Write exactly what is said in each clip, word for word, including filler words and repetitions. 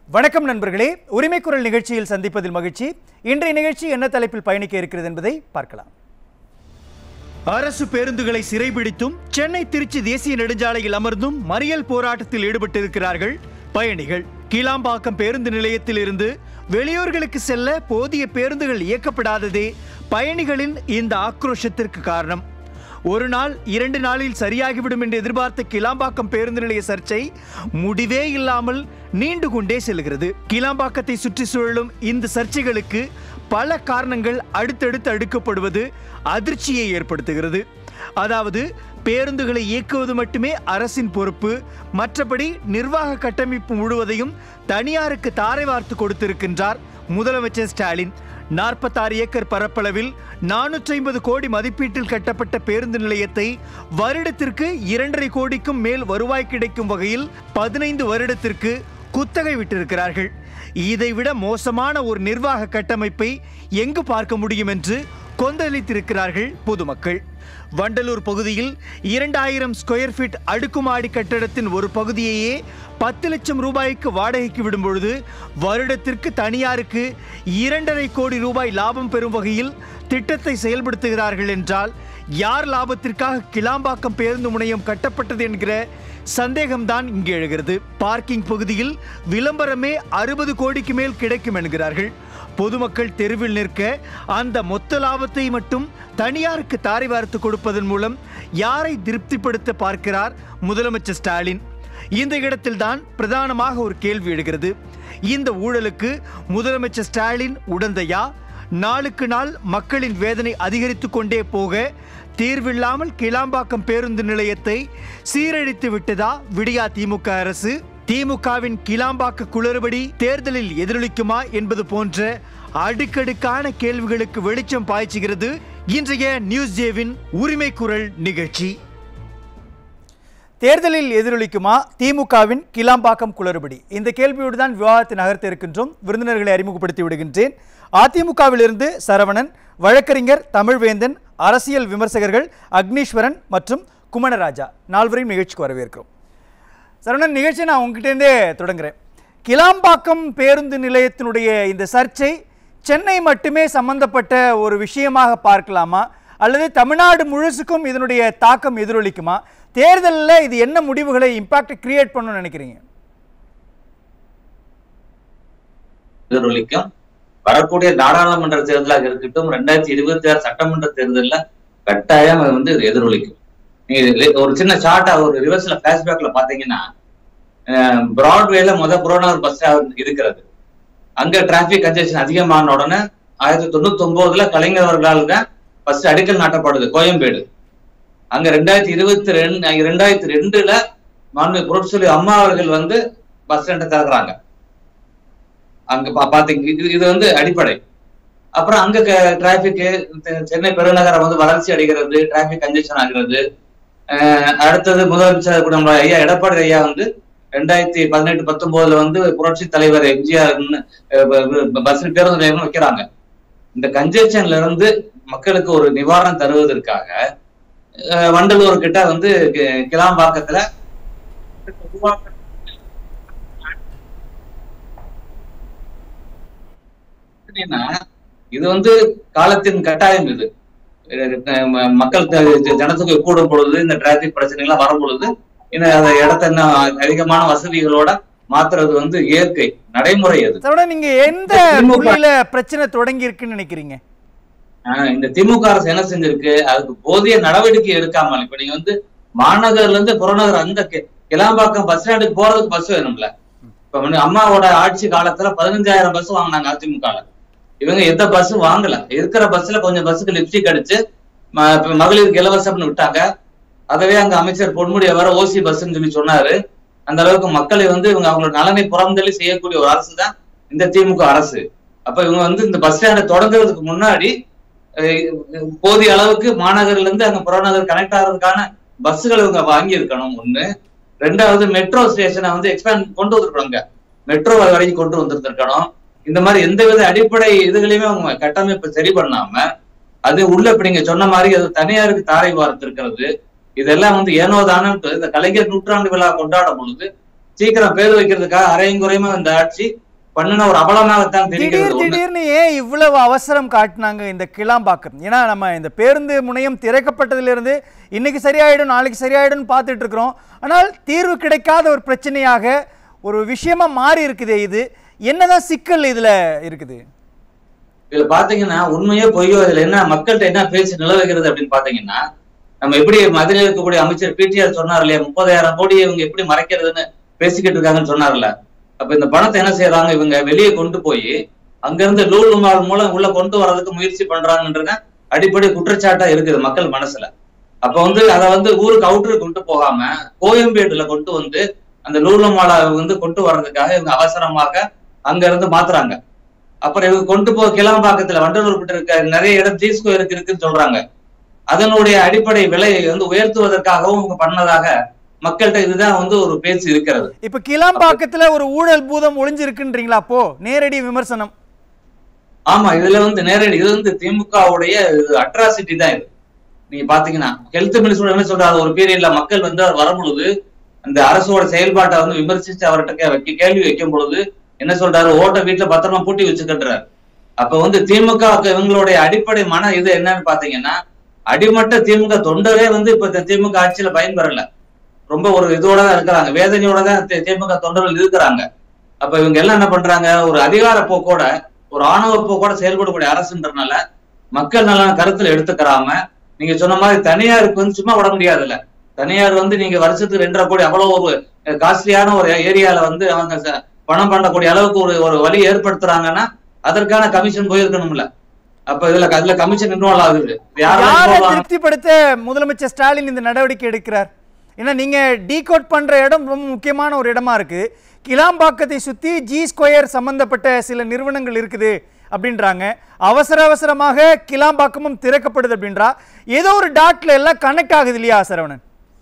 வணக்கம் நண்பர்களே, உரிமை குரல் நிகழ்ச்சியில் சந்திப்பதில் மகிழ்ச்சி. இன்றைய நிகழ்ச்சி என்ன தலைப்பில் பயணிக்க இருக்கிறது என்பதை பார்க்கலாம். அரசு பேருந்துகளை சிறைபிடித்தும் சென்னை திருச்சி தேசிய நெடுஞ்சாலையில் அமர்ந்தும் மறியல் போராட்டத்தில் ஈடுபட்டிருக்கிறார்கள் பயணிகள். கிளாம்பாக்கம் பேருந்து நிலையத்தில் இருந்து வெளியூர்களுக்கு செல்ல போதிய பேருந்துகள் இயக்கப்படாததே பயணிகளின் இந்த ஆக்ரோஷத்திற்கு காரணம். ஒரு நாள் இரண்டு நாளில் சரியாகிவிடும் என்று எதிர்பார்த்த கிளாம்பாக்கம் பேருந்து நிலைய சர்ச்சை முடிவே இல்லாமல் நீண்டு கொண்டே செல்கிறது. கிளாம்பாக்கத்தை சுற்றி சுழலும் இந்த சர்ச்சைகளுக்கு பல காரணங்கள் அடுத்தடுத்து அடுக்கப்படுவது அதிர்ச்சியை ஏற்படுத்துகிறது. அதாவது பேருந்துகளை இயக்குவது மட்டுமே அரசின் பொறுப்பு, மற்றபடி நிர்வாக கட்டமைப்பு முழுவதையும் தனியாருக்கு தாரை வார்த்து கொடுத்திருக்கின்றார் முதலமைச்சர் ஸ்டாலின். நாற்பத்தாறு ஏக்கர் பரப்பளவில் நானூற்றி ஐம்பது கோடி மதிப்பீட்டில் கட்டப்பட்ட பேருந்து நிலையத்தை வருடத்திற்கு இரண்டரை கோடிக்கும் மேல் வருவாய் கிடைக்கும் வகையில் பதினைந்து வருடத்திற்கு குத்தகை விட்டிருக்கிறார்கள். இதைவிட மோசமான ஒரு நிர்வாக கட்டமைப்பை எங்கு பார்க்க முடியும் என்று கொந்தளித்திருக்கிறார்கள் பொதுமக்கள். வண்டலூர் பகுதியில் இரண்டாயிரம் ஸ்கொயர் ஃபீட் அடுக்குமாடி கட்டடத்தின் ஒரு பகுதியையே பத்து லட்சம் ரூபாய்க்கு வாடகைக்கு விடும் பொழுது வருடத்திற்கு தனியாருக்கு இரண்டரை கோடி ரூபாய் லாபம் பெறும் வகையில் திட்டத்தை செயல்படுத்துகிறார்கள் என்றால் யார் லாபத்திற்காக கிளாம்பாக்கம் பேருந்து முனையம் கட்டப்பட்டது என்கிற சந்தேகம்தான் இங்கு எழுகிறது. பார்க்கிங் பகுதியில் விளம்பரமே அறுபது கோடிக்கு மேல் கிடைக்கும் என்கிறார்கள். பொதுமக்கள் தெருவில் நிற்க அந்த மொத்த லாபத்தை மட்டும் தனியாருக்கு தாரை வார்த்து கொடுப்பதன் மூலம் யாரை திருப்திப்படுத்த பார்க்கிறார் முதலமைச்சர் ஸ்டாலின்? இந்த இடத்தில்தான் பிரதானமாக ஒரு கேள்வி எழுகிறது. இந்த ஊழலுக்கு முதலமைச்சர் ஸ்டாலின் உடந்தையா? நாளுக்கு நாள் மக்களின் வேதனை அதிகரித்து கொண்டே போக தீர்வில்லாமல் கிளாம்பாக்கம் பேருந்து நிலையத்தை சீரழித்து விட்டதா விடியா திமுக அரசு? திமுகவின் கிளாம்பாக்க குளறுபடி தேர்தலில் எதிரொலிக்குமா என்பது போன்ற அடுக்கடுக்கான கேள்விகளுக்கு வெளிச்சம் பாய்ச்சுகிறது இன்றைய நியூஸ் ஜேவின் உரிமை குரல் நிகழ்ச்சி. தேர்தலில் எதிரொலிக்குமா திமுகவின் கிளாம்பாக்கம் குளறுபடி? இந்த கேள்வியோடு தான் விவாதத்தை நகர்த்த இருக்கின்றோம். விருந்தினர்களை அறிமுகப்படுத்தி விடுகின்றேன். அதிமுகவிலிருந்து சரவணன், வழக்கறிஞர் தமிழ்வேந்தன், அரசியல் விமர்சகர்கள் அக்னீஸ்வரன் மற்றும் குமணராஜா, நால்வரையும் நிகழ்ச்சிக்கு வரவேற்கிறோம். சரவணன், நிகழ்ச்சியை நான் உங்ககிட்டேருந்தே தொடங்குறேன். கிளாம்பாக்கம் பேருந்து நிலையத்தினுடைய இந்த சர்ச்சை சென்னை மட்டுமே சம்பந்தப்பட்ட ஒரு விஷயமாக பார்க்கலாமா, அல்லது தமிழ்நாடு முழுசுக்கும் இதனுடைய தாக்கம் எதிரொலிக்குமா? தேர்தலில் இது என்ன முடிவுகளை இம்பாக்ட் கிரியேட் பண்ணணும்னு நினைக்கிறீங்க? எதிரொலிக்கும். வரக்கூடிய நாடாளுமன்ற தேர்தலாக இருக்கட்டும், ரெண்டாயிரத்தி இருபத்தி ஆறு சட்டமன்ற தேர்தலில் கட்டாயம் அது வந்து எதிரொலிக்கும். நீங்க ஒரு சின்ன ஷார்ட்டா ஒரு ரிவர்ஸ்ல பிளாஷ்பேக்ல பாத்தீங்கன்னா, பிராட்வேல முத புறநகர் பஸ் இருக்கிறது. அங்க டிராபிக் கன்ஜெக்ஷன் அதிகமான உடனே ஆயிரத்தி தொண்ணூத்தி ஒன்பதுல கலைஞர் அவர்களால் தான் பஸ் அடிக்கல் நாட்டப்படுது கோயம்பேடு. அங்க ரெண்டாயிரத்தி இருபத்தி ரெண்டு ரெண்டாயிரத்தி ரெண்டுல மாண்பு புரட்சித்தலைவி அம்மா அவர்கள் வந்து பஸ் ஸ்டாண்டை திறக்கிறாங்க. அங்க பாத்தீங்க, இது வந்து அடிப்படை. அப்புறம் அங்க டிராபிக் சென்னை பெருநகரம் வந்து வளர்ச்சி அடைகிறது, டிராபிக் கன்ஜெக்ஷன் ஆகிறது. அடுத்தது முதலமைச்சர் கூட ஐயா எடப்பாடி ஐயா வந்து ரெண்டாயிரத்தி பதினெட்டு பத்தொன்பதுல வந்து புரட்சி தலைவர் எம்ஜிஆர் பஸ் பேருந்து நிலையம் வைக்கிறாங்க. இந்த கன்ஜெக்ஷன்ல இருந்து மக்களுக்கு ஒரு நிவாரணம் தருவதற்காக வண்டலூர் கிட்ட வந்து கிளாம்பாக்கத்துல இது வந்து காலத்தின் கட்டாயம். இது மக்கள் ஜனத்தொகை கூடும் பொழுது, இந்த டிராபிக் பிரச்சனை எல்லாம் வரும் பொழுது இந்த இடத்த இன்னும் அதிகமான வசதிகளோட மாத்துறது வந்து இயற்கை நடைமுறை. அது நீங்க எந்த புள்ளியில பிரச்சனை தொடங்கி இருக்குன்னு நினைக்கிறீங்க? இந்த திமுக அரசு என்ன செஞ்சிருக்கு, அதுக்கு போதிய நடவடிக்கை எடுக்காமல், இப்ப நீங்க வந்து மாநகர்ல இருந்து புறநகர் அந்த கிளாம்பாக்கம் பஸ் ஸ்டாண்டுக்கு போறதுக்கு பஸ் வேணும்ல. இப்ப அம்மாவோட ஆட்சி காலத்துல பதினஞ்சாயிரம் பஸ் வாங்கினாங்க அதிமுக. இவங்க எந்த பஸ்ஸும் வாங்கல. இருக்கிற பஸ்ல கொஞ்சம் பஸ்ஸுக்கு லிப்ஸ்டிக் அடிச்சு மகளிருக்கு இலவசம்னு விட்டாங்க. அதவே அங்க அமைச்சர் பொன்முடி வர ஓசி பஸ்ன்னு சொல்லி சொன்னாரு. அந்த அளவுக்கு மக்களை வந்து இவங்க அவங்களோட நலனை புறந்தள்ளி செய்யக்கூடிய ஒரு அரசு தான் இந்த திமுக அரசு. அப்ப இவங்க வந்து இந்த பஸ் ஸ்டாண்டை தொடங்குறதுக்கு முன்னாடி போதிய அளவுக்கு மாநகர்ல இருந்து அங்க புறநகர் கனெக்ட் ஆகிறதுக்கான பஸ்ஸுகள் இவங்க வாங்கி இருக்கணும். ஒண்ணு. ரெண்டாவது, மெட்ரோ ஸ்டேஷனை வந்து எக்ஸ்பேண்ட் கொண்டு வந்துருக்காங்க, மெட்ரோ வரைக்கும் கொண்டு வந்துருக்கணும். இந்த மாதிரி எந்தவித அடிப்படை இதுகளையுமே அவங்க கட்டமைப்பு சரி பண்ணாம அது உள்ள இப்ப நீங்க சொன்ன மாதிரி அது தனியாருக்கு தாரை வார்த்து இருக்கிறது. இதெல்லாம் வந்து ஏனோ தானே இந்த கலைஞர் நூற்றாண்டு விழா கொண்டாடும் பொழுது சீக்கிரம் பேர் வைக்கிறதுக்காக அரையும் குறையுமா இந்த ஆட்சி பண்ணின ஒரு அபலமாகத்தான் தெரிகிறது. திடீர்னு ஏன் இவ்வளவு அவசரம் காட்டினாங்க இந்த கிளாம்பாக்கம்? ஏன்னா நம்ம இந்த பேருந்து முனையம் திறக்கப்பட்டதிலிருந்து இன்னைக்கு சரியாயிடும் நாளைக்கு சரியாயிடும் பார்த்துட்டு இருக்கிறோம். ஆனால் தீர்வு கிடைக்காத ஒரு பிரச்சனையாக ஒரு விஷயமா மாறி இருக்குது. இது என்னதான் சிக்கல் இதுல இருக்குது? இதுல பாத்தீங்கன்னா உண்மையே பொய்யோ இதுல என்ன மக்கள்கிட்ட என்ன பேச்சு நிலவுகிறது அப்படின்னு பாத்தீங்கன்னா, நம்ம எப்படி மதுரையில் இருக்கக்கூடிய அமைச்சர் பிடிஆர் சொன்னார் இல்லையா, முப்பதாயிரம் கோடி இவங்க எப்படி மறைக்கிறதுன்னு பேசிக்கிட்டு இருக்காங்கன்னு சொன்னார்ல. அப்ப இந்த பணத்தை என்ன செய்யறாங்க இவங்க, வெளியே கொண்டு போய் அங்க இருந்து லூலு மால் மூலம் உள்ள கொண்டு வர்றதுக்கு முயற்சி பண்றாங்கன்றது அடிப்படை குற்றச்சாட்டா இருக்குது மக்கள் மனசுல. அப்ப வந்து அதை வந்து ஊருக்கு அவுட்டருக்கு கொண்டு போகாம கோயம்பேடுல கொண்டு வந்து அந்த லூலு மாலை வந்து கொண்டு வர்றதுக்காக இவங்க அவசரமாக அங்க இருந்து மாத்துறாங்க. அப்புறம் இவங்க கொண்டு போய் கிளம்பாக்கத்துல வண்டலூர் கிட்ட இருக்க நிறைய இடம் ஜி ஸ்கொயருக்கு இருக்குன்னு சொல்றாங்க. அதனுடைய அடிப்படை விலையை வந்து உயர்த்துவதற்காகவும் இவங்க பண்ணதாக மக்கள்கிட்ட இதுதான் வந்து ஒரு பேச்சு இருக்கிறது. இப்ப கிளாம்பாக்கத்துல ஒரு ஊழல் பூதம் ஒளிஞ்சிருக்குன்றீங்களா? அப்போ நேரடி விமர்சனம். ஆமா, இதுல வந்து நேரடி இது வந்து திமுகவுடைய அட்ராசிட்டி தான் இது. நீங்க பாத்தீங்கன்னா ஹெல்த் மினிஸ்டர் என்ன சொல்றாரு, ஒரு பீரியட்ல மக்கள் வந்து அவர் வரும் பொழுது அந்த அரசோட செயல்பாட்டை வந்து விமர்சிச்சு அவர்கிட்ட வைக்க கேள்வி வைக்கும் பொழுது என்ன சொல்றாரு, ஓட்ட வீட்டுல பத்திரமா பூட்டி வச்சுக்கின்றாரு. அப்ப வந்து திமுக இவங்களுடைய அடிப்படை மன இது என்னன்னு பாத்தீங்கன்னா, அடிமட்ட திமுக தொண்டரே வந்து இப்ப திமுக ஆட்சியில பயன்பெறல, ரொம்ப ஒரு இதோட தான் இருக்கிறாங்க, வேதனையோட தான் திமுக தொண்டர்கள் இருக்கிறாங்க. அப்ப இவங்க எல்லாம் என்ன பண்றாங்க, ஒரு அதிகார போக்கோட ஒரு ஆணவ போக்கோட செயல்படக்கூடிய அரசுன்றதுனால மக்கள் நலன கருத்துல எடுத்துக்கிறாம, நீங்க சொன்ன மாதிரி தனியாருக்கு வந்து சும்மா விட முடியாதுல்ல. தனியார் வந்து நீங்க வருஷத்துக்கு ரெண்டரை கோடி அவ்வளவு ஒரு காஸ்ட்லியான ஒரு ஏரியால வந்து அவங்க பணம் பண்ணக்கூடிய அளவுக்கு ஒரு ஒரு வழி ஏற்படுத்துறாங்கன்னா அதற்கான கமிஷன் போயிருக்கணும்ல. அப்ப இதுல அதுல கமிஷன் இன்வால்வ் ஆகுது. திருப்திப்படுத்த முதலமைச்சர் ஸ்டாலின் இந்த நடவடிக்கை எடுக்கிறார். ஏன்னா நீங்க டீகோட் பண்ற இடம் ரொம்ப முக்கியமான ஒரு இடமா இருக்கு. கிளாம்பாக்கத்தை சுத்தி ஜி ஸ்கொயர் சம்பந்தப்பட்ட சில நிறுவனங்கள் இருக்குது அப்படின்றாங்க. அவசர அவசரமாக கிளாம்பாக்கமும் திறக்கப்படுது அப்படின்றா. ஏதோ ஒரு டாட்ல எல்லாம் கனெக்ட் ஆகுது இல்லையா சரவணன்?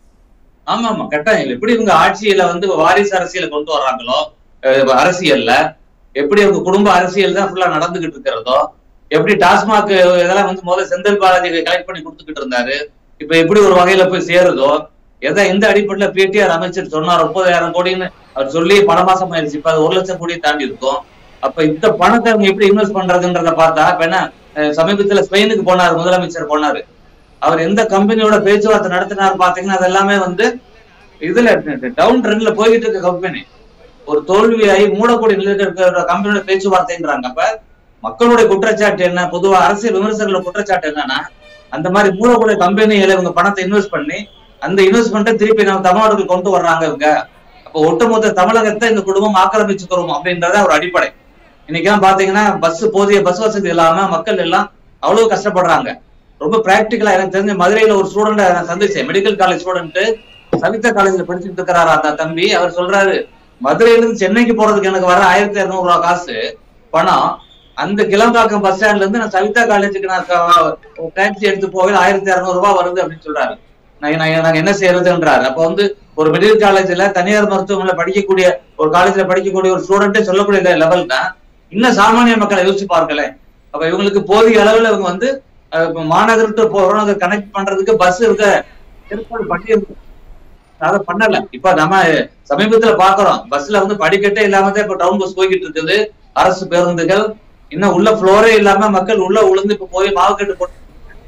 ஆமா ஆமா கட்டாயம். எப்படி இவங்க ஆட்சியில வந்து வாரிசு அரசியலை கொண்டு வர்றாங்களோ, அரசியல்ல எப்படி அவங்க குடும்ப அரசியல் தான் ஃபுல்லா நடந்துகிட்டு இருக்கிறதோ, எப்படி டாஸ்மாக் இதெல்லாம் வந்து முதல்ல செந்தில் பாலாஜி கலெக்ட் பண்ணி கொடுத்துக்கிட்டு இருந்தாரு, இப்ப எப்படி ஒரு வகையில போய் சேருதோ, எதை எந்த அடிப்படையில பிடிஆர் அமைச்சர் சொன்னார் முப்பதாயிரம் கோடின்னு அவர் சொல்லி பல மாசம் ஆயிடுச்சு, இப்ப அது ஒரு லட்சம் கோடியை தாண்டி இருக்கும். அப்ப இந்த பணத்தை அவங்க எப்படி இன்வெஸ்ட் பண்றதுன்றத பார்த்தா, இப்ப என்ன சமீபத்துல ஸ்பெயினுக்கு போனாரு முதலமைச்சர் போனாரு, அவர் எந்த கம்பெனியோட பேச்சுவார்த்தை நடத்தினார் பாத்தீங்கன்னா அது எல்லாமே வந்து இதுல டவுன் ட்ரெண்ட்ல போய்கிட்டு இருக்க கம்பெனி, ஒரு தோல்வியாகி மூடக்கூடிய நிலையில் இருக்கிற கம்பெனியோட பேச்சுவார்த்தைன்றாங்க. அப்ப மக்களுடைய குற்றச்சாட்டு என்ன, பொதுவா அரசியல் விமர்சகர்களோட குற்றச்சாட்டு என்னன்னா, அந்த மாதிரி மூடக்கூடிய கம்பெனிகளை இவங்க பணத்தை இன்வெஸ்ட் பண்ணி அந்த இன்வெஸ்ட்மெண்ட்டை திருப்பி நம்ம தமிழ்நாட்டுக்கு கொண்டு வர்றாங்க இவங்க. அப்போ ஒட்டுமொத்த தமிழகத்தை இந்த குடும்பம் ஆக்கிரமிச்சுக்கிறோம் அப்படின்றத ஒரு அடிப்படை. இன்னைக்கெல்லாம் பாத்தீங்கன்னா பஸ் போதிய பஸ் வசதி இல்லாம மக்கள் எல்லாம் அவ்வளவு கஷ்டப்படுறாங்க. ரொம்ப பிராக்டிகலா எனக்கு தெரிஞ்ச மதுரையில ஒரு ஸ்டூடெண்ட் நான் சந்திச்சேன், மெடிக்கல் காலேஜ் ஸ்டூடெண்ட், சவிதா காலேஜ்ல படிச்சுட்டு இருக்கிறாரு அந்த தம்பி. அவர் சொல்றாரு, மதுரையில இருந்து சென்னைக்கு போறதுக்கு எனக்கு வர ஆயிரத்தி இருநூறு ரூபாய் காசு பணம், அந்த கிளம்பாக்கம் பஸ் ஸ்டாண்ட்ல இருந்து நான் சவிதா காலேஜுக்கு நான் டாக்ஸி எடுத்து போக ஆயிரத்தி இருநூறு ரூபாய் வருது அப்படின்னு சொல்றாரு. நாங்க என்ன செய்யறதுன்றாரு. அப்ப வந்து ஒரு மெடிக்கல் காலேஜ்ல தனியார் மருத்துவமனையில படிக்கக்கூடிய ஒரு காலேஜ்ல படிக்கக்கூடிய ஒரு ஸ்டூடெண்டே சொல்லக்கூடிய லெவல் தான். இன்னும் சாமானிய மக்களை யோசிச்சு பார்க்கல. அப்ப இவங்களுக்கு போதிய அளவுல இவங்க வந்து மாநகரத்து போறோம் கனெக்ட் பண்றதுக்கு பஸ் இருக்க ஏற்பாடு பண்ணி அதை பண்ணல. இப்ப நம்ம சமீபத்துல பாக்குறோம், பஸ்ல வந்து படிக்கட்டே இல்லாமதான் இப்ப டவுன் பஸ் போய்கிட்டு இருக்குது, அரசு பேருந்துகள் இன்னும் உள்ள ஃப்ளோரே இல்லாம மக்கள் உள்ள உளுந்து இப்ப போய் மாவுக்கட்டு போட்டு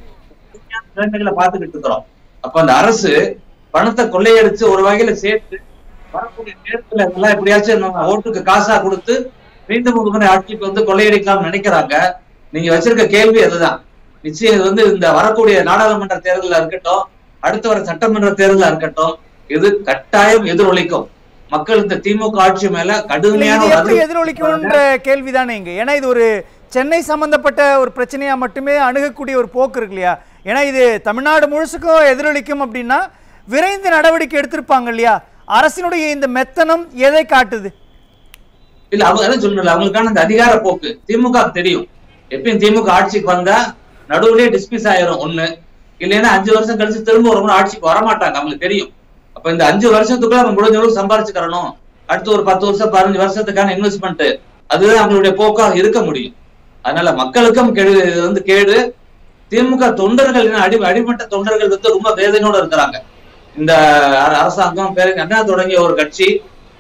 பாத்துக்கிட்டு இருக்கிறோம். அப்ப அந்த அரசு பணத்தை கொள்ளையடிச்சு ஒரு வகையில சேர்த்து வரக்கூடிய நேரத்துல எல்லாம் எப்படியாச்சும் ஓட்டுக்கு காசா கொடுத்து மீண்டும் ஒரு முறை ஆட்சிக்கு வந்து கொள்ளையடிக்கலாம்னு நினைக்கிறாங்க. நீங்க வச்சிருக்க கேள்வி அதுதான். நிச்சயம் இது வந்து இந்த வரக்கூடிய நாடாளுமன்ற தேர்தலா இருக்கட்டும், அடுத்து வர சட்டமன்ற தேர்தலா இருக்கட்டும், இது கட்டாயம் எதிரொலிக்கும். மக்கள் இந்த திமுக ஆட்சி மேல கடுமையான எதிரொலிக்கும்ன்ற கேள்விதானே இங்க. ஏன்னா இது ஒரு சென்னை சம்பந்தப்பட்ட ஒரு பிரச்சனையா மட்டுமே அணுகக்கூடிய ஒரு போக்கு இருக்கு இல்லையா? ஏன்னா இது தமிழ்நாடு முழுசுக்கும் எதிரொலிக்கும் அப்படின்னா விரைந்து நடவடிக்கை எடுத்திருப்பாங்க இல்லையா? அரசினுடைய இந்த மெத்தனம் எதை காட்டுது? இல்ல அவங்க என்ன சொல்லல, அவங்களுக்கான அந்த அதிகார போக்கு திமுக தெரியும். எப்பயும் திமுக ஆட்சிக்கு வந்தா நடுவுலயே டிஸ்மிஸ் ஆயிரும் ஒண்ணு, இல்லைன்னா அஞ்சு வருஷம் கழிச்சு திரும்ப ஒரு முறை ஆட்சிக்கு வரமாட்டாங்க, அவங்களுக்கு தெரியும். அப்ப இந்த அஞ்சு வருஷத்துக்குள்ள நம்ம முடிஞ்ச அளவுக்கு சம்பாரிச்சுக்கிறணும், அடுத்து ஒரு பத்து வருஷம் பதினஞ்சு வருஷத்துக்கான இன்வெஸ்ட்மெண்ட், அதுதான் அவங்களுடைய போக்காக இருக்க முடியும். அதனால மக்களுக்கும் கெடு வந்து கேடு. திமுக தொண்டர்கள் அடி அடிமட்ட தொண்டர்கள் வந்து ரொம்ப வேதனையோட இருக்கிறாங்க. இந்த அரசாங்கம் பேரு அண்ணா தொடங்கிய ஒரு கட்சி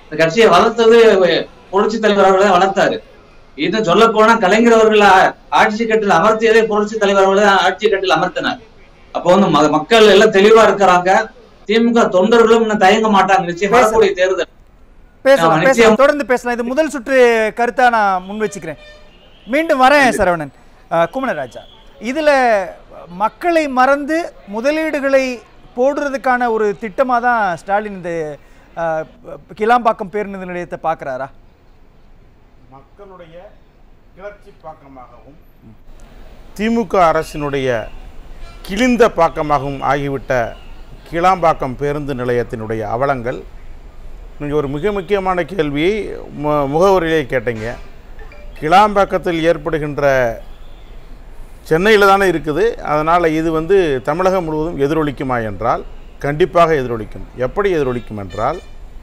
இந்த கட்சியை வளர்த்தது புரட்சி தலைவர் அவர்களே வளர்த்தாரு. இது சொல்ல போனா கலைஞர் அவர்கள் ஆட்சி கட்டில் அமர்த்தியதே புரட்சி தலைவர் அவர்களே ஆட்சி கட்டில் அமர்த்தினார். அப்போ வந்து மக்கள் எல்லாம் தெளிவா இருக்கிறாங்க. திமுக தொண்டர்களும் இன்னும் தயங்க மாட்டாங்க. நிச்சயம் வரக்கூடிய தேர்தல் பேசலாம், தொடர்ந்து பேசலாம். இது முதல் சுற்று கருத்தா நான் முன் வச்சுக்கிறேன். மீண்டும் வரேன் சரவணன். குமணராஜா, இதுல மக்களை மறந்து முதலீடுகளை போடுறதுக்கான ஒரு திட்டமாக தான் ஸ்டாலின் இந்த கிளாம்பாக்கம் பேருந்து நிலையத்தை பார்க்குறாரா? மக்களுடைய கிளர்ச்சி பாக்கமாகவும் திமுக அரசினுடைய கிழிந்த பாக்கமாகவும் ஆகிவிட்ட கிளாம்பாக்கம் பேருந்து நிலையத்தினுடைய அவலங்கள், நீங்கள் ஒரு மிக முக்கியமான கேள்வியை முகவரியிலே கேட்டீங்க. கிளாம்பாக்கத்தில் ஏற்படுகின்ற சென்னையில் தானே இருக்குது, அதனால் இது வந்து தமிழகம் முழுவதும் எதிரொலிக்குமா என்றால் கண்டிப்பாக எதிரொலிக்கும். எப்படி எதிரொலிக்கும் என்றால்,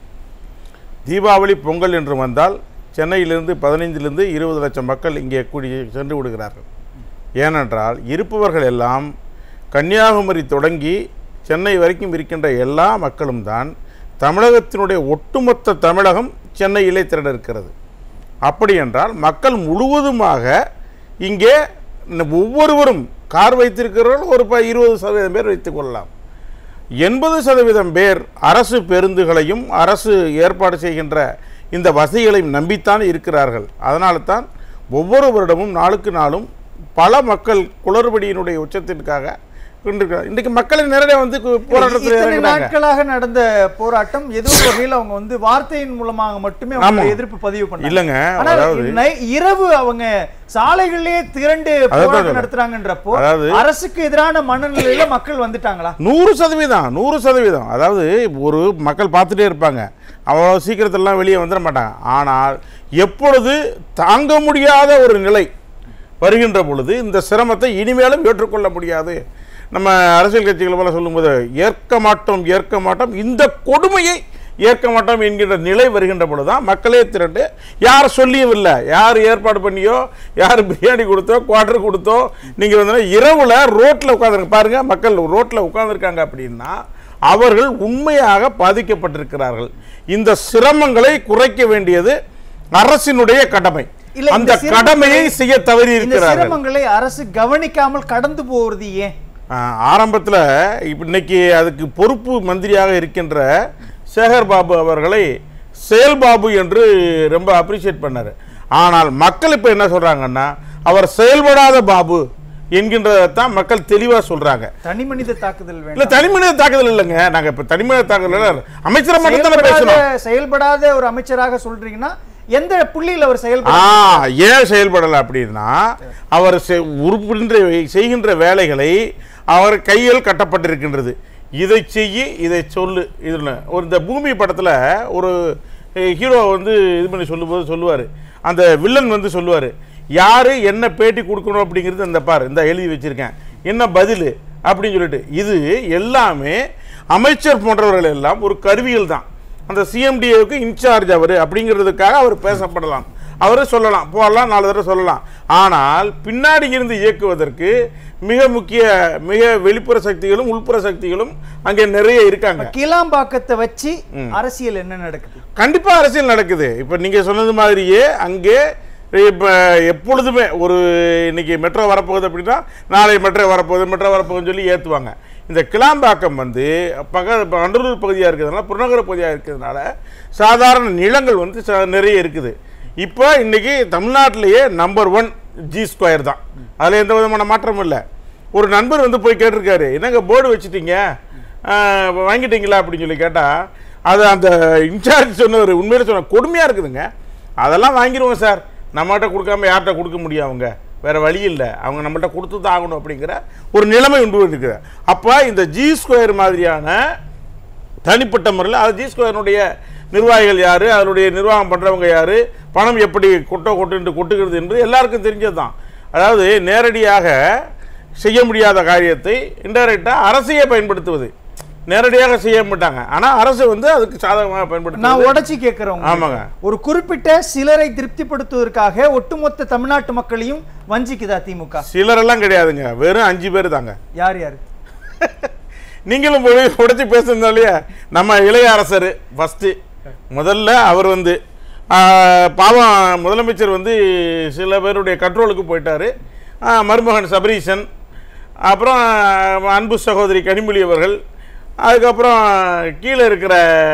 தீபாவளி பொங்கல் என்று வந்தால் சென்னையிலிருந்து பதினைந்திலிருந்து இருபது லட்சம் மக்கள் இங்கே கூடி சென்று விடுகிறார்கள். ஏனென்றால் இருப்பவர்கள் எல்லாம் கன்னியாகுமரி தொடங்கி சென்னை வரைக்கும் இருக்கின்ற எல்லா மக்களும் தான் தமிழகத்தினுடைய ஒட்டுமொத்த தமிழகம் சென்னையிலே திரண்டிருக்கிறது. அப்படி என்றால் மக்கள் முழுவதுமாக இங்கே ஒவ்வொருவரும் கார் வைத்திருக்கிறவர்கள் ஒரு ப இருபது சதவீதம் பேர் வைத்துக் கொள்ளலாம். எண்பது சதவீதம் பேர் அரசு பேருந்துகளையும் அரசு ஏற்பாடு செய்கின்ற இந்த வசதிகளையும் நம்பித்தான் இருக்கிறார்கள். அதனால தான் ஒவ்வொரு வருடமும் நாளுக்கு நாளும் பல மக்கள் குளறுபடியினுடைய உச்சத்திற்காக இன்றைக்கு மக்களின் நேரடியாக வந்து போராட்டத்தில் நாட்களாக நடந்த போராட்டம் ஏதோ வகையில் அவங்க வந்து வார்த்தையின் மூலமாக மட்டுமே அவங்க எதிர்ப்பு பதிவு பண்ணாங்க. இல்லைங்க, அதாவது இரவு அவங்க சாலைகளிலே திரண்டு போராட்டம் நடத்துறாங்கன்றப்போ அரசுக்கு எதிரான மனநிலையில மக்கள் வந்துட்டாங்களா? நூறு சதவீதம் நூறு சதவீதம் அதாவது ஒரு மக்கள் பார்த்துட்டே இருப்பாங்க, அவ்வளோ சீக்கிரத்திலாம் வெளியே வந்துட மாட்டாங்க. ஆனால் எப்பொழுது தாங்க முடியாத ஒரு நிலை வருகின்ற பொழுது இந்த சிரமத்தை இனிமேலும் ஏற்றுக்கொள்ள முடியாது. நம்ம அரசியல் கட்சிகள் போல சொல்லும்போது ஏற்க மாட்டோம் ஏற்க மாட்டோம் இந்த கொடுமையை ஏற்க மாட்டோம் என்கின்ற நிலை வருகின்ற பொழுது தான் மக்களே திரண்டு, யார் சொல்லியும் இல்லை, யார் ஏற்பாடு பண்ணியோ, யார் பிரியாணி கொடுத்தோ குவார்டர் கொடுத்தோ நீங்கள் வந்து இரவில் ரோட்டில் உட்காந்துருக்க பாருங்கள், மக்கள் ரோட்டில் உட்காந்துருக்காங்க அப்படின்னா அவர்கள் உண்மையாக பாதிக்கப்பட்டிருக்கிறார்கள். இந்த சிரமங்களை குறைக்க வேண்டியது அரசினுடைய கடமை. அந்த கடமையை செய்ய தவறி இருக்கிறார்கள். சிரமங்களை அரசு கவனிக்காமல் கடந்து போவது ஏன்? ஆரம்பத்தில் இன்னைக்கு அதுக்கு பொறுப்பு மந்திரியாக இருக்கின்ற சேகர் பாபு அவர்களை செயல்பாபு என்று ரொம்ப அப்ரிஷியேட் பண்ணார். ஆனால் மக்கள் இப்போ என்ன சொல்றாங்கன்னா அவர் செயல்படாத பாபு என்கின்றதான் மக்கள் தெளிவா சொல்றாங்க. தனி மனித தாக்குதல் இல்ல, தனி மனித தாக்குதல் இல்லைங்க. நாங்க இப்ப தனி மனித தாக்குதல் அமைச்சரை மட்டும் தானே பேசணும். செயல்படாத ஒரு அமைச்சராக சொல்றீங்கன்னா எந்த புள்ளியில் அவர் செயல்பட ஏன் செயல்படலை அப்படின்னா, அவர் உறுப்பின்ற செய்கின்ற வேலைகளை அவர் கையில் கட்டப்பட்டிருக்கின்றது. இதை செய்ய இதை சொல்லு. இதில் ஒரு இந்த பூமி படத்தில் ஒரு ஹீரோ வந்து இது பண்ணி சொல்லும்போது சொல்லுவார், அந்த வில்லன் வந்து சொல்லுவார், யார் என்ன பேட்டி கொடுக்கணும் அப்படிங்கிறது இந்த பார் இந்த எழுதி வச்சுருக்கேன், என்ன பதில் அப்படின்னு சொல்லிட்டு. இது எல்லாமே அமைச்சர் போன்றவர்கள் எல்லாம் ஒரு கருவிகள் தான். அந்த சிஎம்டிஏவுக்கு இன்சார்ஜ் அவர் அப்படிங்கிறதுக்காக அவர் பேசப்படலாம், அவர் சொல்லலாம், போகலாம், நாலு தடவை சொல்லலாம். ஆனால் பின்னாடி இருந்து இயக்குவதற்கு மிக முக்கிய மிக வெளிப்புற சக்திகளும் உள்புற சக்திகளும் அங்கே நிறைய இருக்காங்க. கிளாம்பாக்கத்தை வச்சு அரசியல் என்ன நடக்குது? கண்டிப்பா அரசியல் நடக்குது. இப்ப நீங்க சொன்னது மாதிரியே அங்கே இப்போ எப்பொழுதுமே ஒரு இன்னைக்கு மெட்ரோ வரப்போகுது அப்படின்னா நாளை மெட்ரோ வரப்போகுது மெட்ரோ வரப்போகுதுன்னு சொல்லி ஏற்றுவாங்க. இந்த கிளாம்பாக்கம் வந்து பக்க அண்டலூர் பகுதியாக இருக்கிறதுனால புறநகர பகுதியாக இருக்கிறதுனால சாதாரண நிலங்கள் வந்து நிறைய இருக்குது. இப்போ இன்றைக்கி தமிழ்நாட்டிலேயே நம்பர் ஒன் ஜி ஸ்கொயர் தான், அதில் எந்த விதமான மாற்றமும் இல்லை. ஒரு நண்பர் வந்து போய் கேட்டிருக்காரு, என்னங்க போர்டு வச்சுட்டீங்க வாங்கிட்டீங்களா அப்படின்னு சொல்லி கேட்டால், அது அந்த இன்சார்ஜ் சொன்னவர் உண்மையிலே சொன்ன கொடுமையாக இருக்குதுங்க. அதெல்லாம் வாங்கிடுவோம் சார், நம்மகிட்ட கொடுக்காம யார்கிட்ட கொடுக்க முடியும், அவங்க வேறு வழி இல்லை, அவங்க நம்மள்கிட்ட கொடுத்து தான் ஆகணும் அப்படிங்கிற ஒரு நிலைமை உண்டு இருக்குது. அப்போ இந்த ஜி ஸ்கொயர் மாதிரியான தனிப்பட்ட முறையில் அது ஜி ஸ்கொயருடைய நிர்வாகிகள் யார், அதனுடைய நிர்வாகம் பண்ணுறவங்க யார், பணம் எப்படி கொட்டோ கொட்டு கொட்டுகிறது என்று எல்லாருக்கும் தெரிஞ்சது தான். அதாவது நேரடியாக செய்ய முடியாத காரியத்தை இன்டைரக்டாக அரசையே பயன்படுத்துவது, நேரடியாக செய்ய மாட்டாங்க, ஆனால் அரசு வந்து அதுக்கு சாதகமாக பயன்படுத்த. நான் உடச்சி கேட்குறோம். ஆமாங்க, ஒரு குறிப்பிட்ட சிலரை திருப்திப்படுத்துவதற்காக ஒட்டுமொத்த தமிழ்நாட்டு மக்களையும் வஞ்சிக்குதா திமுக? சிலரெல்லாம் கிடையாதுங்க, வெறும் அஞ்சு பேர் தாங்க. யார் யார்? நீங்களும் போய் உடச்சி பேசுறதுனாலயே நம்ம இளைய அரசர் ஃபஸ்ட்டு, முதல்ல அவர் வந்து பாவம் முதலமைச்சர் வந்து சில பேருடைய கண்ட்ரோலுக்கு போயிட்டார். மருமகன் சபரீசன், அப்புறம் அன்பு சகோதரி கனிமொழி அவர்கள், அதுக்கப்புறம் கீழே இருக்கிற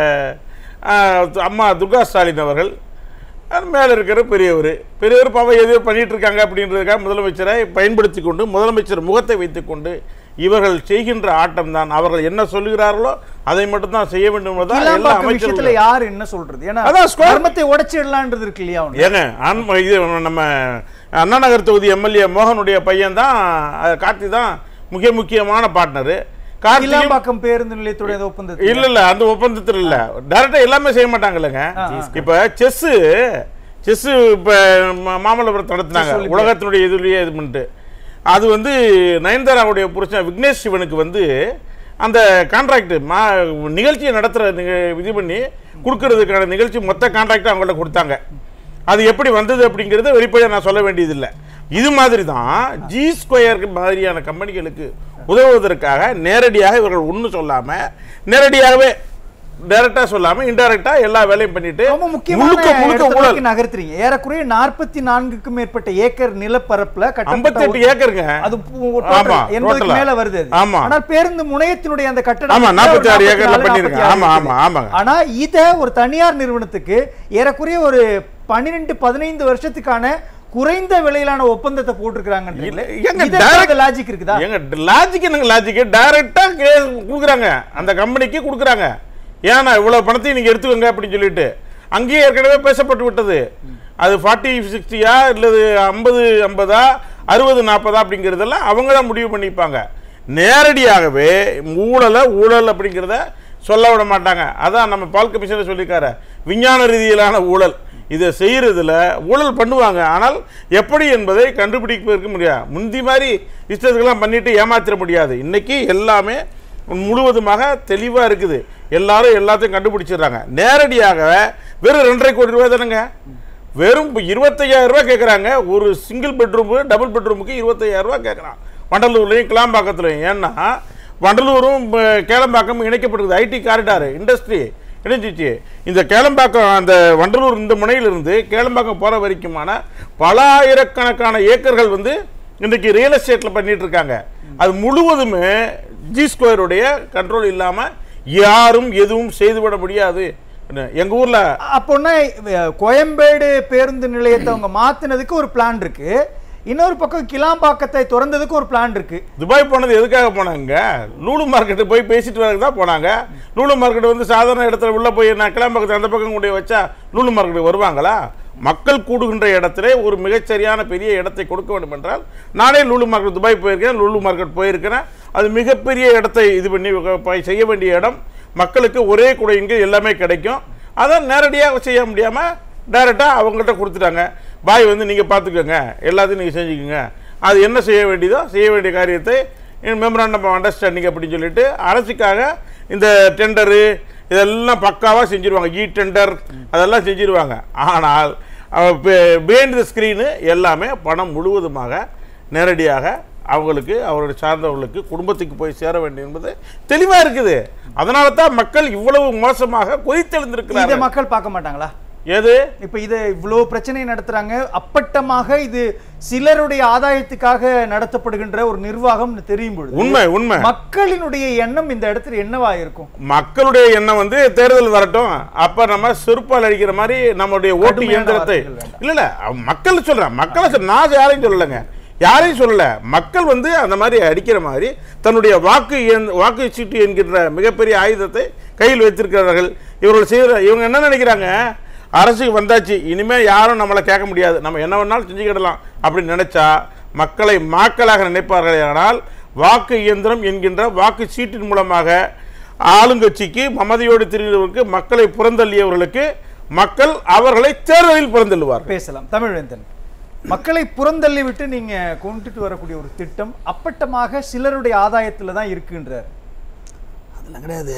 அம்மா துர்கா ஸ்டாலின் அவர்கள், மேலே இருக்கிற பெரியவர் பெரியவர் பாவம் எதோ பண்ணிகிட்டு இருக்காங்க அப்படின்றதுக்காக முதலமைச்சரை பயன்படுத்தி கொண்டு முதலமைச்சர் முகத்தை வைத்துக்கொண்டு இவர்கள் செய்கின்ற ஆட்டம் தான். அவர்கள் என்ன சொல்லுகிறார்களோ அதை மட்டும் தான் செய்ய வேண்டும். யார் என்ன சொல்றது? ஏன்னா கர்மத்தை உடைச்சிடலான்றது இருக்கு இல்லையா? ஏங்க இது நம்ம அண்ணா நகர் தொகுதி எம்எல்ஏ மோகனுடைய பையன் தான் கார்த்தி தான் மிக முக்கியமான பார்ட்னரு. கார்த்திலாம்பாக்கம் பேருந்து நிலையத்துடைய ஒப்பந்தம் இல்ல இல்ல அந்த ஒப்பந்தத்தில் இல்ல டைரக்டா எல்லாமே செய்ய மாட்டாங்கல்லங்க. இப்ப செஸ் செஸ் இப்ப மாமல்லபுரத்தை நடத்தினாங்க உலகத்தினுடைய இதுலயே இது பண்ணிட்டு, அது வந்து நயன்தாராவுடைய புருஷன் விக்னேஷ் சிவனுக்கு வந்து அந்த கான்ட்ராக்ட் மா நிகழ்ச்சியை நடத்துகிற இது பண்ணி கொடுக்கறதுக்கான நிகழ்ச்சி மொத்த கான்ட்ராக்ட் அவங்கள்ட்ட கொடுத்தாங்க. அது எப்படி வந்தது அப்படிங்கிறது வெளிப்படையாக நான் சொல்ல வேண்டியதில்லை. இது மாதிரி தான் ஜி ஸ்கொயர் மாதிரியான கம்பெனிகளுக்கு உதவுவதற்காக நேரடியாக இவர்கள் ஒன்றும் சொல்லாமல் நேரடியாகவே டைரக்டா சொல்லாம இன்டைரக்டா எல்லா வேலையும் பண்ணிட்டு முழுக்க முழுக்க ஊழல் நகர்த்துறீங்க. ஏறக்குறைய நாற்பத்தி நான்குக்கும் மேற்பட்ட ஏக்கர் நிலப்பரப்புல ஐம்பத்தி எட்டு ஏக்கருங்க அது எண்பதுக்கு மேல வருது. ஆனால் பேருந்து முனையத்தினுடைய அந்த கட்டடம் ஆமா நாற்பத்தி ஆறு ஏக்கர்ல பண்ணிருக்காங்க. ஆமா ஆமா ஆமா. ஆனா இத ஒரு தனியார் நிறுவனத்துக்கு ஏறக்குறைய ஒரு பன்னிரண்டு பதினைந்து வருஷத்துக்கான குறைந்த விலையிலான ஒப்பந்தத்தை போட்டுருக்காங்க. லாஜிக் இருக்குதா? எங்க லாஜிக் என்னங்க லாஜிக்? டைரக்டா கொடுக்குறாங்க அந்த கம்பெனிக்கு கொடுக்குறாங்க. ஏன்னா இவ்வளவு பணத்தையும் நீங்க எடுத்துக்கோங்க அப்படின்னு சொல்லிட்டு அங்கேயே ஏற்கனவே பேசப்பட்டு விட்டது. அது ஃபார்ட்டி சிக்ஸ்டியா இல்லது ஐம்பது ஐம்பதா அறுபது நாற்பதா அப்படிங்கிறதெல்லாம் அவங்க தான் முடிவு பண்ணிப்பாங்க. நேரடியாகவே ஊழலை ஊழல் அப்படிங்கிறத சொல்ல விட மாட்டாங்க. அதான் நம்ம பால் கமிஷனர் சொல்லியிருக்காரு, விஞ்ஞான ரீதியிலான ஊழல். இதை செய்யறதுல ஊழல் பண்ணுவாங்க, ஆனால் எப்படி என்பதை கண்டுபிடிப்பதற்கு முடியாது. முந்தி மாதிரி இஷ்டத்துக்கெல்லாம் பண்ணிட்டு ஏமாத்திர முடியாது. இன்னைக்கு எல்லாமே முழுவதுமாக தெளிவாக இருக்குது. எல்லாரும் எல்லாத்தையும் கண்டுபிடிச்சிடுறாங்க. நேரடியாக வெறும் ரெண்டரை கோடி ரூபாய் தானுங்க, வெறும் இருபத்தையாயிரம் ரூபாய் கேட்குறாங்க. ஒரு சிங்கிள் பெட்ரூமு டபுள் பெட்ரூமுக்கு இருபத்தையாயிரம் ரூபாய் கேட்குறான் வண்டலூர்லையும் கிளாம்பாக்கத்துலையும். ஏன்னா வண்டலூரும் கேளம்பாக்கமும் இணைக்கப்பட்டிருக்குது. ஐடி காரிடார் இண்டஸ்ட்ரி இணைஞ்சிச்சு. இந்த கேளம்பாக்கம் அந்த வண்டலூர் இந்த முனையிலிருந்து கேளம்பாக்கம் போகிற வரைக்குமான பல ஆயிரக்கணக்கான ஏக்கர்கள் வந்து இன்றைக்கி ரியல் எஸ்டேட்டில் பண்ணிட்டு இருக்காங்க. அது முழுவதுமே ஜி ஸ்கொயருடைய கண்ட்ரோல் இல்லாமல் யாரும் எதுவும் செய்துவிட முடியாது. எங்க ஊர்ல அப்போன்னா கோயம்பேடு பேருந்து நிலையத்தை அவங்க மாத்தினதுக்கு ஒரு பிளான் இருக்கு, இன்னொரு பக்கம் கிளாம்பாக்கத்தை திறந்ததுக்கு ஒரு பிளான் இருக்கு. துபாய் போனது எதுக்காக போனாங்க? லூலு மார்க்கெட்டு போய் பேசிட்டு வரதுக்கு தான் போனாங்க. லூலு மார்க்கெட் வந்து சாதாரண இடத்துல உள்ள போய் நான் கிளாம்பாக்கத்தை அந்த பக்கம் கொண்டு வச்சா லூலு மார்க்கெட்டுக்கு வருவாங்களா? மக்கள் கூடுகின்ற இடத்துல ஒரு மிகச்சரியான பெரிய இடத்தை கொடுக்க வேண்டும் என்றால், நானே லூலு மார்க்கெட் துபாய் போயிருக்கேன், லூலு மார்க்கெட் போயிருக்கிறேன். அது மிகப்பெரிய இடத்தை இது பண்ணி செய்ய வேண்டிய இடம். மக்களுக்கு ஒரே குடையின்கு எல்லாமே கிடைக்கும். அதான் நேரடியாக செய்ய முடியாமல் டைரெக்டாக அவங்கள்ட்ட கொடுத்துட்டாங்க. பாய் வந்து நீங்கள் பார்த்துக்கோங்க, எல்லாத்தையும் நீங்கள் செஞ்சுக்கோங்க, அது என்ன செய்ய வேண்டியதோ செய்ய வேண்டிய காரியத்தை மெமராண்டம் ஆஃப் அண்டர்ஸ்டாண்டிங் அப்படின்னு சொல்லிட்டு அரசுக்காக இந்த டெண்டரு இதெல்லாம் பக்காவாக செஞ்சுருவாங்க. இ டெண்டர் அதெல்லாம் செஞ்சுருவாங்க. ஆனால் பிஹைண்ட் த ஸ்க்ரீனு எல்லாமே பணம் முழுவதுமாக நேரடியாக அவங்களுக்கு அவருடைய சார்ந்தவர்களுக்கு குடும்பத்துக்கு போய் சேர வேண்டும் என்பது தெளிவாக இருக்குது. அதனால தான் மக்கள் இவ்வளவு மோசமாக கொதித்தெழுந்திருக்கிறாங்க. மக்கள் பார்க்க மாட்டாங்களா? எது இப்ப இது இவ்வளவு பிரச்சனை நடத்துறாங்க, அப்பட்டமாக இது சிலருடைய ஆதாயத்துக்காக நடத்தப்படுகின்ற ஒரு நிர்வாகம் தெரியும் பொழுது உண்மை உண்மை மக்களினுடைய எண்ணம் இந்த இடத்துல என்னவா இருக்கும்? மக்களுடைய எண்ணம் வந்து தேர்தல் வரட்டும், அப்ப நம்ம செருப்பால் அடிக்கிற மாதிரி நம்மளுடைய ஓட்டு இயந்திரத்தை இல்ல இல்ல மக்கள் சொல்றேன், மக்களை நான் யாரையும் சொல்லலைங்க, யாரையும் சொல்லல. மக்கள் வந்து அந்த மாதிரி அடிக்கிற மாதிரி தன்னுடைய வாக்கு வாக்கு சீட்டு என்கின்ற மிகப்பெரிய ஆயுதத்தை கையில் வைத்திருக்கிறார்கள். இவர்கள் செய்கிற இவங்க என்ன நினைக்கிறாங்க, அரசுக்கு வந்தாச்சு இனிமேல் யாரும் நம்மளை கேட்க முடியாது, நம்ம என்ன வேணாலும் செஞ்சுக்கிடலாம் அப்படின்னு நினைச்சா மக்களை மாக்களாக நினைப்பார்கள். ஆனால் வாக்கு இயந்திரம் என்கின்ற வாக்கு சீட்டின் மூலமாக ஆளுங்கட்சிக்கு மமதையோடு திரிந்தவர்களுக்கு மக்களை புறந்தள்ளியவர்களுக்கு மக்கள் அவர்களை தேர்தலில் புறந்தள்ளுவார். பேசலாம். தமிழ்வேந்தன், மக்களை புறந்தள்ளி விட்டு நீங்க கொண்டுட்டு வரக்கூடிய ஒரு திட்டம் அப்பட்டமாக சிலருடைய ஆதாயத்தில் தான் இருக்குன்றார். அதெல்லாம் கிடையாது.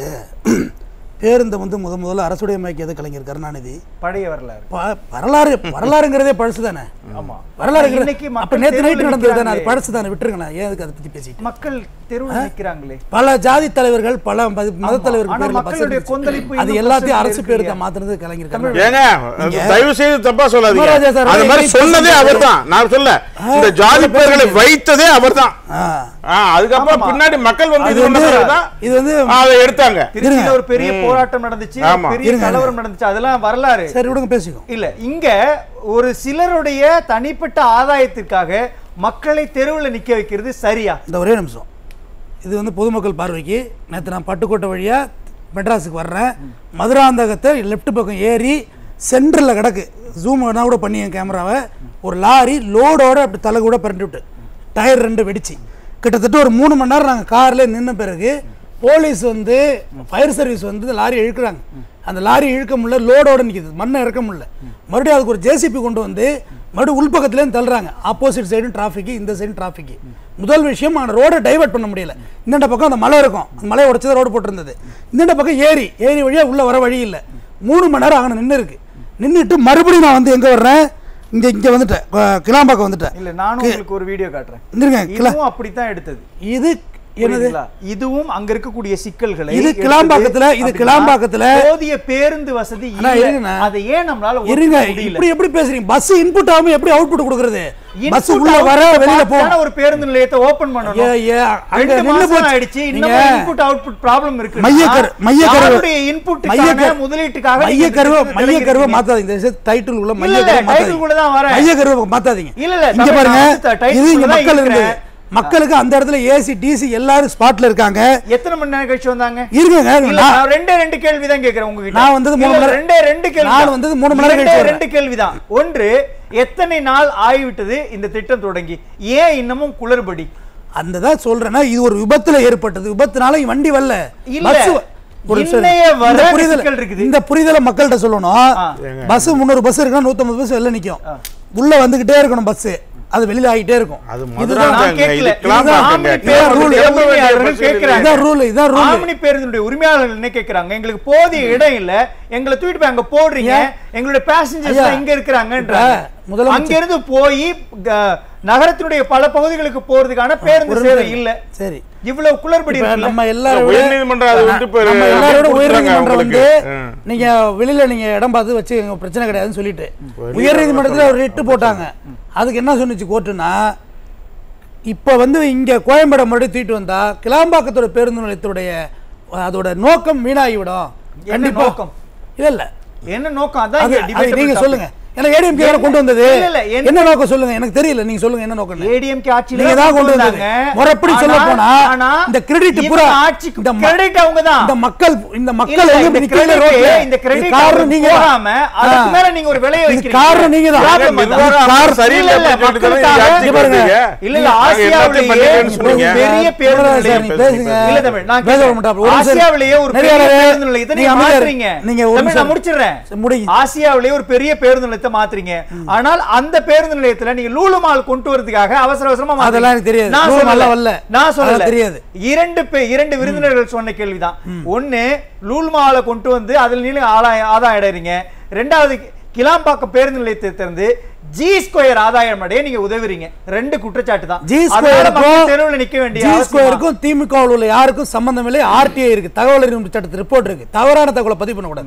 பேருந்தை வந்து முத முதல்ல அரசுடைய மயக்கியது கலைஞர் கருணாநிதி. பழைய வரலாறு வரலாறு வரலாறுங்கிறதே பழசு தானே. ஆமா, வரலாறு அப்ப நேற்று நைட்டு நடந்தது தானே, அது பழசு தானே, விட்டுருங்களேன். ஏன் அதுக்கு அதை பத்தி பேசிட்டு மக்கள் தெருவுல நிக்கிறாங்களே. பல ஜாதி தலைவர்கள், பல மத தலைவர்கள் மக்களுடைய கொந்தளிப்பு அது எல்லாத்தையும் அரசு பேருக்கு மாத்துறது கலைஞர். ஏங்க தயவு செய்து தப்பா சொல்லாதீங்க. அது மாதிரி சொன்னதே அவர்தான். நான் சொல்ல இந்த ஜாதி பேர்களை வைத்ததே அவர்தான். அதுக்கப்புறம் பின்னாடி மக்கள் வந்து இது இது வந்து அதை எடுத்தாங்க. திருச்சியில ஒரு பெரிய போராட்டம் நடந்துச்சு, பெரிய கலவரம் நடந்துச்சு, அதெல்லாம் வரலாறு. சரி விடுங்க பேசிக்கோ. இல்ல இங்க ஒரு சிலருடைய தனிப்பட்ட ஆதாயத்திற்காக மக்களை தெருவில் நிக்க வைக்கிறது சரியா? இந்த ஒரே நிமிஷம், இது வந்து பொதுமக்கள் பார்வைக்கு. நேற்று நான் பட்டுக்கோட்டை வழியா மெட்ராஸுக்கு வர்றேன். மதுராந்தகத்தை லெஃப்ட் பக்கம் ஏறி சென்டரில் கிடக்கு, ஜூம் நான் கூட பண்ணி என் கேமராவை, ஒரு லாரி லோடோட அப்படி தலை கூட பரண்டி விட்டு டயர் ரெண்டு வெடிச்சு கிட்டத்தட்ட ஒரு மூணு மணி நேரம் நாங்கள் காரில் நின்ன பிறகு போலீஸ் வந்து ஃபயர் சர்வீஸ் வந்து லாரி இழுக்கிறாங்க. அந்த லாரி இழுக்க முடியல, லோடோட நிற்கிது, மண்ணை இறக்க முடியல. மறுபடியும் அதுக்கு ஒரு ஜேசிபி கொண்டு வந்து மறுபடியும் உள்பக்கத்துலேருந்து தள்ளுறாங்க. ஆப்போசிட் சைடும் டிராஃபிக்கு, இந்த சைடும் டிராஃபிக்கு. முதல் விஷயம் அந்த ரோடை டைவர்ட் பண்ண முடியல. இந்த பக்கம் அந்த மலை இருக்கும், அந்த மலையை உடச்சது ரோடு போட்டிருந்தது. இந்த பக்கம் ஏரி ஏரி வழியாக உள்ளே வர வழி இல்லை. மூணு மணி நேரம் அங்கே நின்று இருக்கு. நின்றுட்டு மறுபடியும் நான் வந்து எங்கே வர்றேன், இங்கே இங்கே வந்துட்டேன், கிளாம்பாக்கம் வந்துட்டேன். இல்லை நானும் உங்களுக்கு ஒரு வீடியோ காட்டுறேன். இதுவும் அப்படித்தான் எடுத்தது. இது இதுவும் அங்க இருக்கக்கூடிய சிக்கல்களை, இது கிளாம்பாக்கத்துல இது கிளாம்பாக்கத்துல போதிய பேருந்து வசதி இல்ல. அதை ஏன் நம்மளால இருங்க இப்படி எப்படி பேசுறீங்க? பஸ் இன்புட் ஆகாம எப்படி அவுட்புட் கொடுக்கிறது? பஸ் உள்ள வர வெளியில போற ஒரு பேருந்து நிலையத்தை ஓபன் பண்ணனும். அங்க நின்னு போச்சு ஆயிடுச்சு. இன்னும் இன்புட் அவுட்புட் ப்ராப்ளம் இருக்கு. மையக்கர் மையக்கருடைய இன்புட்காக முதலீட்டுக்காக மையக்கருவ மையக்கருவ மாத்தாதீங்க. இந்த டைட்டில் உள்ள மையக்கருவ டைட்டில் கூட தான் வர மையக்கருவ மாத்தாதீங்க. இல்ல இல்ல இங்க பாருங்க, இது இங்க மக்கள் இருந்து மக்களுக்கு அந்த இடத்துல ஏசி டிசி எல்லாரும் ஸ்பாட்ல இருக்காங்க. எத்தனை மணி நேரம் கழிச்சு வந்தாங்க? இருங்க நான் ரெண்டே ரெண்டு கேள்வி தான் கேக்குறேன் உங்ககிட்ட. நான் வந்தது மூணு மணி நேரம். ரெண்டே ரெண்டு கேள்வி. நான் வந்தது மூணு மணி நேரம் கழிச்சு. ரெண்டு கேள்வி தான். ஒன்று, எத்தனை நாள் ஆகிவிட்டது இந்த திட்டம் தொடங்கி? ஏன் இன்னமும் குளறுபடி? அந்த தான் சொல்றேன்னா, இது ஒரு விபத்துல ஏற்பட்டது. விபத்துனால வண்டி வரல. இந்த புரிதலை மக்கள்கிட்ட சொல்லணும். பஸ் முன்னூறு பஸ் இருக்குன்னா நூத்தி ஐம்பது பஸ் வெளில நிக்கும். உள்ள வந்துகிட்டே இருக்கணும் பஸ், அது வெளியில ஆகிட்டே இருக்கும். உரிமையாளர்கள் என்ன கேக்குறாங்க? எங்களுக்கு போதிய இடம் இல்ல, எங்களை தூக்கிட்டு போய் அங்க போடுறீங்க, எங்களுடைய பேசஞ்சர்ஸ் எங்க இருக்கிறாங்க. அங்க இருந்து போய் நகரத்தினுடைய பல பகுதிகளுக்கு போறதுக்கான பேருந்து சேவை இல்ல. சரி, இவ்வளவு குளறுபடி. நம்ம எல்லாரும் உயர்நீதிமன்றம் வந்து நீங்க வெளியில நீங்க இடம் பார்த்து வச்சு பிரச்சனை கிடையாதுன்னு சொல்லிட்டு உயர்நீதிமன்றத்துல ஒரு ரிட்டு போட்டாங்க. அதுக்கு என்ன சொன்னிச்சு கோர்ட்டுனா, இப்ப வந்து இங்க கோயம்பேடு மறுபடியும் தூக்கிட்டு வந்தா கிளாம்பாக்கத்தோட பேருந்து நிலையத்துடைய அதோட நோக்கம் வீணாகிவிடும். கண்டிப்பா நோக்கம் இல்ல இல்ல என்ன நோக்கம்? அதான் நீங்க சொல்லுங்க. ஏன்னா ஏடிஎம்கே கொண்டு வந்தது என்ன நோக்கம் சொல்லுங்க, எனக்கு தெரியல. நீங்க சொல்லுங்க என்ன நோக்கம்? ஏடிஎம்கே ஆட்சியில நீங்க தான் கொண்டு வந்தாங்க. முறைப்படி சொல்ல போனா இந்த கிரெடிட் பூரா ஆட்சிக்கு கிரெடிட் அவங்க தான். இந்த மக்கள் இந்த மக்கள் எங்க நிக்கல ரோட்ல இந்த கிரெடிட் காரணம் நீங்க போகாம அதுக்கு மேல நீங்க ஒரு விலைய வைக்கிறீங்க. காரணம் நீங்க தான். கார் சரியில்லை மக்களுக்கு பாருங்க. இல்ல இல்ல ஆசியாவிலேயே பெரிய பேருந்து நிலையம் பேசுங்க. இல்ல தமிழ் நான் பேச மாட்டேன். ஆசியாவிலேயே ஒரு பெரிய பேருந்து நிலையத்தை நீங்க மாத்துறீங்க. நீங்க தமிழ் நான் முடிச்சிறேன். ஆசியாவிலேயே ஒரு பெரிய பேருந்து மாத்துறீங்க. ஆனால் அந்த பேருந்து நிலையத்துல நீங்க லூலு மால் கொண்டு வரதுக்காக அவசர அவசரமா அதெல்லாம் எனக்கு தெரியாது. நான் சொல்லல நான் சொல்லல தெரியாது. இரண்டு இரண்டு விருந்தினர்கள் சொன்ன கேள்விதான். ஒன்னு, லூலு மாலை கொண்டு வந்து அதில் நீங்க ஆதாயம் அடைறீங்க. ரெண்டாவது, கிளாம்பாக்கம் பேருந்து நிலையத்தை திறந்து ஜி ஸ்கொயர் ஆதாயம் அடைய நீங்க உதவுறீங்க. ரெண்டு குற்றச்சாட்டு தான். ஜி ஸ்கொயருக்கும் தெருவில் நிக்க வேண்டிய ஜி ஸ்கொயருக்கும் திமுகவில் உள்ள யாருக்கும் சம்பந்தம் இல்லை. ஆர்டிஐ இருக்கு, தகவல் அறியும் சட்டத்து ரிப்போர்ட் இருக்கு. தவறான தகவலை பதிவு பண்ணக்கூடாது.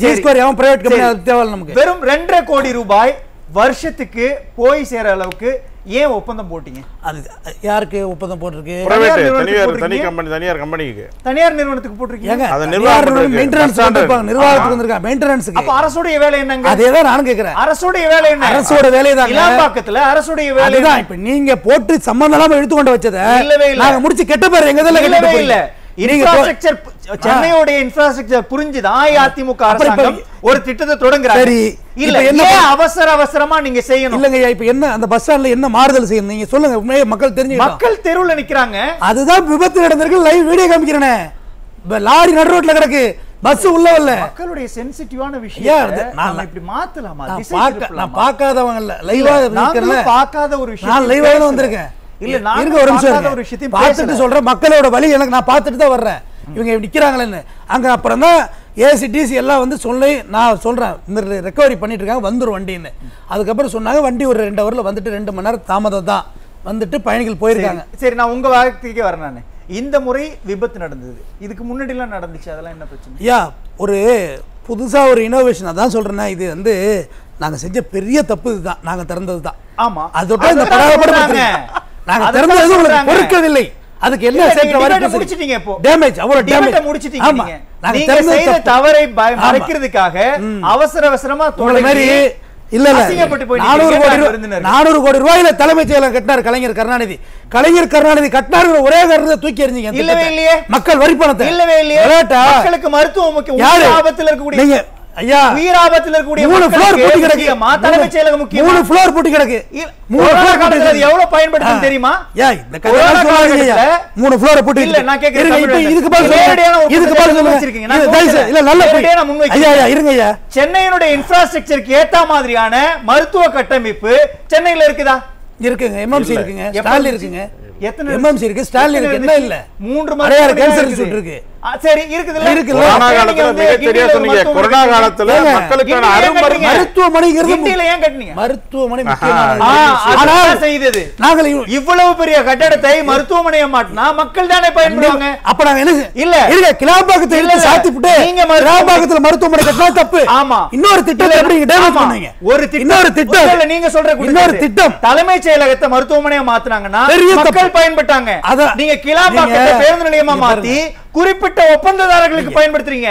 வெறும் ரெண்டரை கோடி ரூபாய் வருஷத்துக்கு போய் சேர அளவுக்கு ஏன் ஒப்பந்தம் போட்டீங்க? அது யாருக்கு ஒப்பந்தம் போட்டிருக்கு? தனியார் கம்பெனிக்கு, தனியார் நிறுவனத்துக்கு போட்டிருக்கீங்க. நிர்வாகத்துக்கு வந்திருக்காங்க மெயின்டெனன்ஸ்க்கு. அப்ப அரசுடைய வேலை என்னங்க? அதேதான் நானும் கேக்குறேன். அரசுடைய வேலை என்ன? அரசோட வேலை தான். கிளாம்பாக்கத்துல அரசுடைய வேலை தான். இப்ப நீங்க போட்டு சம்பந்தம் இல்லாம எடுத்து கொண்டு வச்சதை நாங்க முடிச்சு கெட்ட பேர் எங்க இதெல்லாம் கெட்ட பேர் இல்ல. இன்ஃப்ராஸ்ட்ரக்சர், சென்னையோட இன்ஃப்ராஸ்ட்ரக்சர் புரிஞ்சுதான் அதிமுக அரசாங்கம் ஒரு திட்டத்தை தொடங்குறாங்க. இல்ல என்ன அவசர அவசரமா நீங்க செய்யணும் இல்லங்க. இப்ப என்ன அந்த பஸ் ஸ்டாண்ட்ல என்ன மாறுதல் செய்யணும் நீங்க சொல்லுங்க. உண்மையே மக்கள் தெரிஞ்சு மக்கள் தெருவுல நிக்கிறாங்க. அதுதான் விபத்து நடந்திருக்கு. Live video காமிக்கிறேனே. லாரி நடு ரோட்ல கிடக்கு, பஸ் உள்ள வரல. மக்களுடைய சென்சிட்டிவான விஷயம் நான் இப்படி மாத்தலாமா? நான் பார்க்காதவங்க இல்ல, லைவா நான் பார்க்காத ஒரு விஷயம். நான் லைவா வந்திருக்கேன். இல்ல நான் ஒரு நிமிஷம் பார்த்துட்டு சொல்றேன். மக்களோட வழி எனக்கு நான் பார்த்துட்டு தான் வர்றேன். இவங்க நிக்கிறாங்களேன்னு அங்க அப்புறம் தான் ஏசி டிசி எல்லாம் வந்து சொல்லி நான் சொல்றேன் இந்த ரெக்கவரி பண்ணிட்டு இருக்காங்க, வந்துடும் வண்டின்னு. அதுக்கப்புறம் சொன்னாங்க வண்டி ஒரு ரெண்டு ஹவர்ல வந்துட்டு ரெண்டு மணி நேரம் தாமதம் தான் வந்துட்டு பயணிகள் போயிருக்காங்க. சரி, நான் உங்க வார்த்தைக்கே வரேன். நான் இந்த முறை விபத்து நடந்தது, இதுக்கு முன்னாடி எல்லாம் நடந்துச்சு, அதெல்லாம் என்ன பிரச்சனை? ஐயா ஒரு புதுசா ஒரு இனோவேஷன் அதான் சொல்றேன்னா, இது வந்து நாங்க செஞ்ச பெரிய தப்பு இதுதான், நாங்க திறந்தது தான். ஆமா, அதோட இந்த பராமரிப்பு நாங்க திறந்தது உங்களுக்கு பொறுக்கவில்லை. அதுக்கு என்ன சேர்க்க வரைக்கும் முடிச்சிட்டீங்க, இப்போ டேமேஜ் அவ்வளவு டேமேஜ் முடிச்சிட்டீங்க. ஆமா, நாங்க நீங்க திறந்த செய்த தவறை மறைக்கிறதுக்காக அவசர அவசரமா தோழ மாதிரி இல்ல இல்ல நானூறு கோடி நானூறு கோடி ரூபாயில தலைமைச் செயலகம் கட்டினார் கலைஞர் கருணாநிதி. கலைஞர் கருணாநிதி கட்டினார், ஒரே காரணத்தை தூக்கி எறிஞ்சீங்க. இல்லவே இல்லையே, மக்கள் வரி பணத்தை இல்லவே இல்லையே. மக்களுக்கு மருத்துவம் முக்கியம், ஆபத்துல இருக்கக்கூடிய நீங்க ஐயா உயிர் ஆபத்துல இருக்கக்கூடிய மூணு ஃப்ளோர் பூட்டி கிடக்கு, தலைமைச் செயலகம் முக்கியம். மூணு ஃப்ளோர் பூட்டி கிடக்கு, மூணு ஃப்ளோர் காலத்துல அது எவ்வளவு பயன்படுத்தும் தெரியுமா? ஏய் இந்த கதை சொல்லுங்க, மூணு ஃப்ளோர் பூட்டி இல்ல. நான் கேக்குறேன், இப்போ இதுக்கு பதில் இதுக்கு பதில் சொல்லுங்க. இது இல்ல நல்ல நான் முன்வைக்கிறேன். ஐயா ஐயா இருங்க ஐயா, சென்னையினுடைய இன்ஃப்ராஸ்ட்ரக்சருக்கு ஏத்த மாதிரியான மருத்துவ கட்டமைப்பு சென்னையில இருக்குதா? இருக்குங்க, எம்எம்சி இருக்குங்க, ஸ்டால் இருக்குங்க. எத்தனை எம்எம்சி இருக்கு, ஸ்டால் இருக்கு, என்ன இல்ல மூன்று மறையார் கேன்சர் இன்ஸ்டிடியூட் இருக்கு. சரி இருக்குதுல்ல, இருக்கு. கொரோனா காலத்துல மிக சரியா சொன்னீங்க. கொரோனா காலத்துல மக்களுக்கான அருமரு மருத்துவமனைங்கிறது இந்தியில ஏன் கட்டனீங்க? மருத்துவமனை முக்கியமான ஆனா செய்தது நாங்கள் இவ்வளவு பெரிய கட்டடத்தை மருத்துவமனையை மாட்டினா மக்கள் தானே பயன்படுவாங்க. அப்ப நாங்க என்ன இல்ல இருங்க, கிளாம்பாக்கத்தை எடுத்து சாத்திட்டு நீங்க கிளாம்பாக்கத்துல மருத்துவமனை கட்டினா தப்பு. ஆமா, இன்னொரு திட்டத்தை எப்படி நீங்க டேமேஜ் பண்ணீங்க? ஒரு திட்டம், இன்னொரு திட்டம் இல்ல, நீங்க சொல்ற இன்னொரு திட்டம் தலைமைச் செயலகத்தை மருத்துவமனையை மாத்துனாங்கன்னா மக்கள் பயன்பட்டாங்க. நீங்க கிளாம்பாக்கத்தை பேருந்து நிலையமா மாத்தி குறிப்பிட்ட ஒப்பந்ததாரர்களுக்கு பயன்படுத்துறீங்க.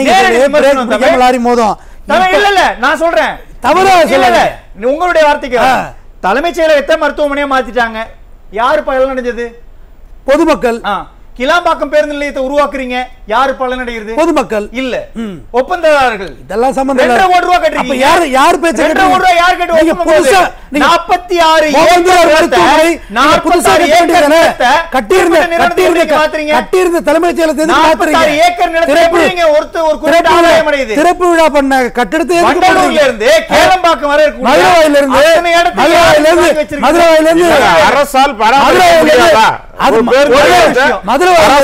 இல்ல இல்ல நான் சொல்றேன் தவறா சொல்லல, உங்களுடைய வார்த்தைக்கு தலைமைச் செயலகத்தை மருத்துவமனையா மாத்திட்டாங்க. யாரு பலன் அடைஞ்சது? பொதுமக்கள். கிளாம்பாக்கம் பேருந்து நிலையத்தை உருவாக்குறீங்க, யாரு பலன் அடைகிறது? பொதுமக்கள் இல்ல, ஒப்பந்ததாரர்கள். இதெல்லாம் சம்பந்தம் இல்ல. ரெண்டு கோடி ரூபாய் கட்டுறீங்க, யார் யார் பேச்ச ரெண்டு கோடி ரூபாய் யார் கட்டுவீங்க? நீங்க புதுசா நாற்பத்தி ஆறு ஏக்கர் மருத்துவமனை நான் புதுசா கட்டியிருந்தேனே, கட்டியிருந்த கட்டியிருந்த மாத்துறீங்க, கட்டியிருந்த தலைமைச் செயலகத்தை மாத்துறீங்க. நாற்பத்தி ஆறு ஏக்கர் நிலத்தை எப்படி நீங்க ஒருத்த ஒரு குறிப்பிட்ட ஆதாயம் அடையுது? திறப்பு விழா பண்ண கட்டடத்தை வண்டலூர்ல இருந்து கேளம்பாக்கம் வரை இருக்கு, மதுரையில இருந்து மதுரையில இருந்து மதுரையில இருந்து அரசால் பராமரிக்க முடியாதா? அது மதுரை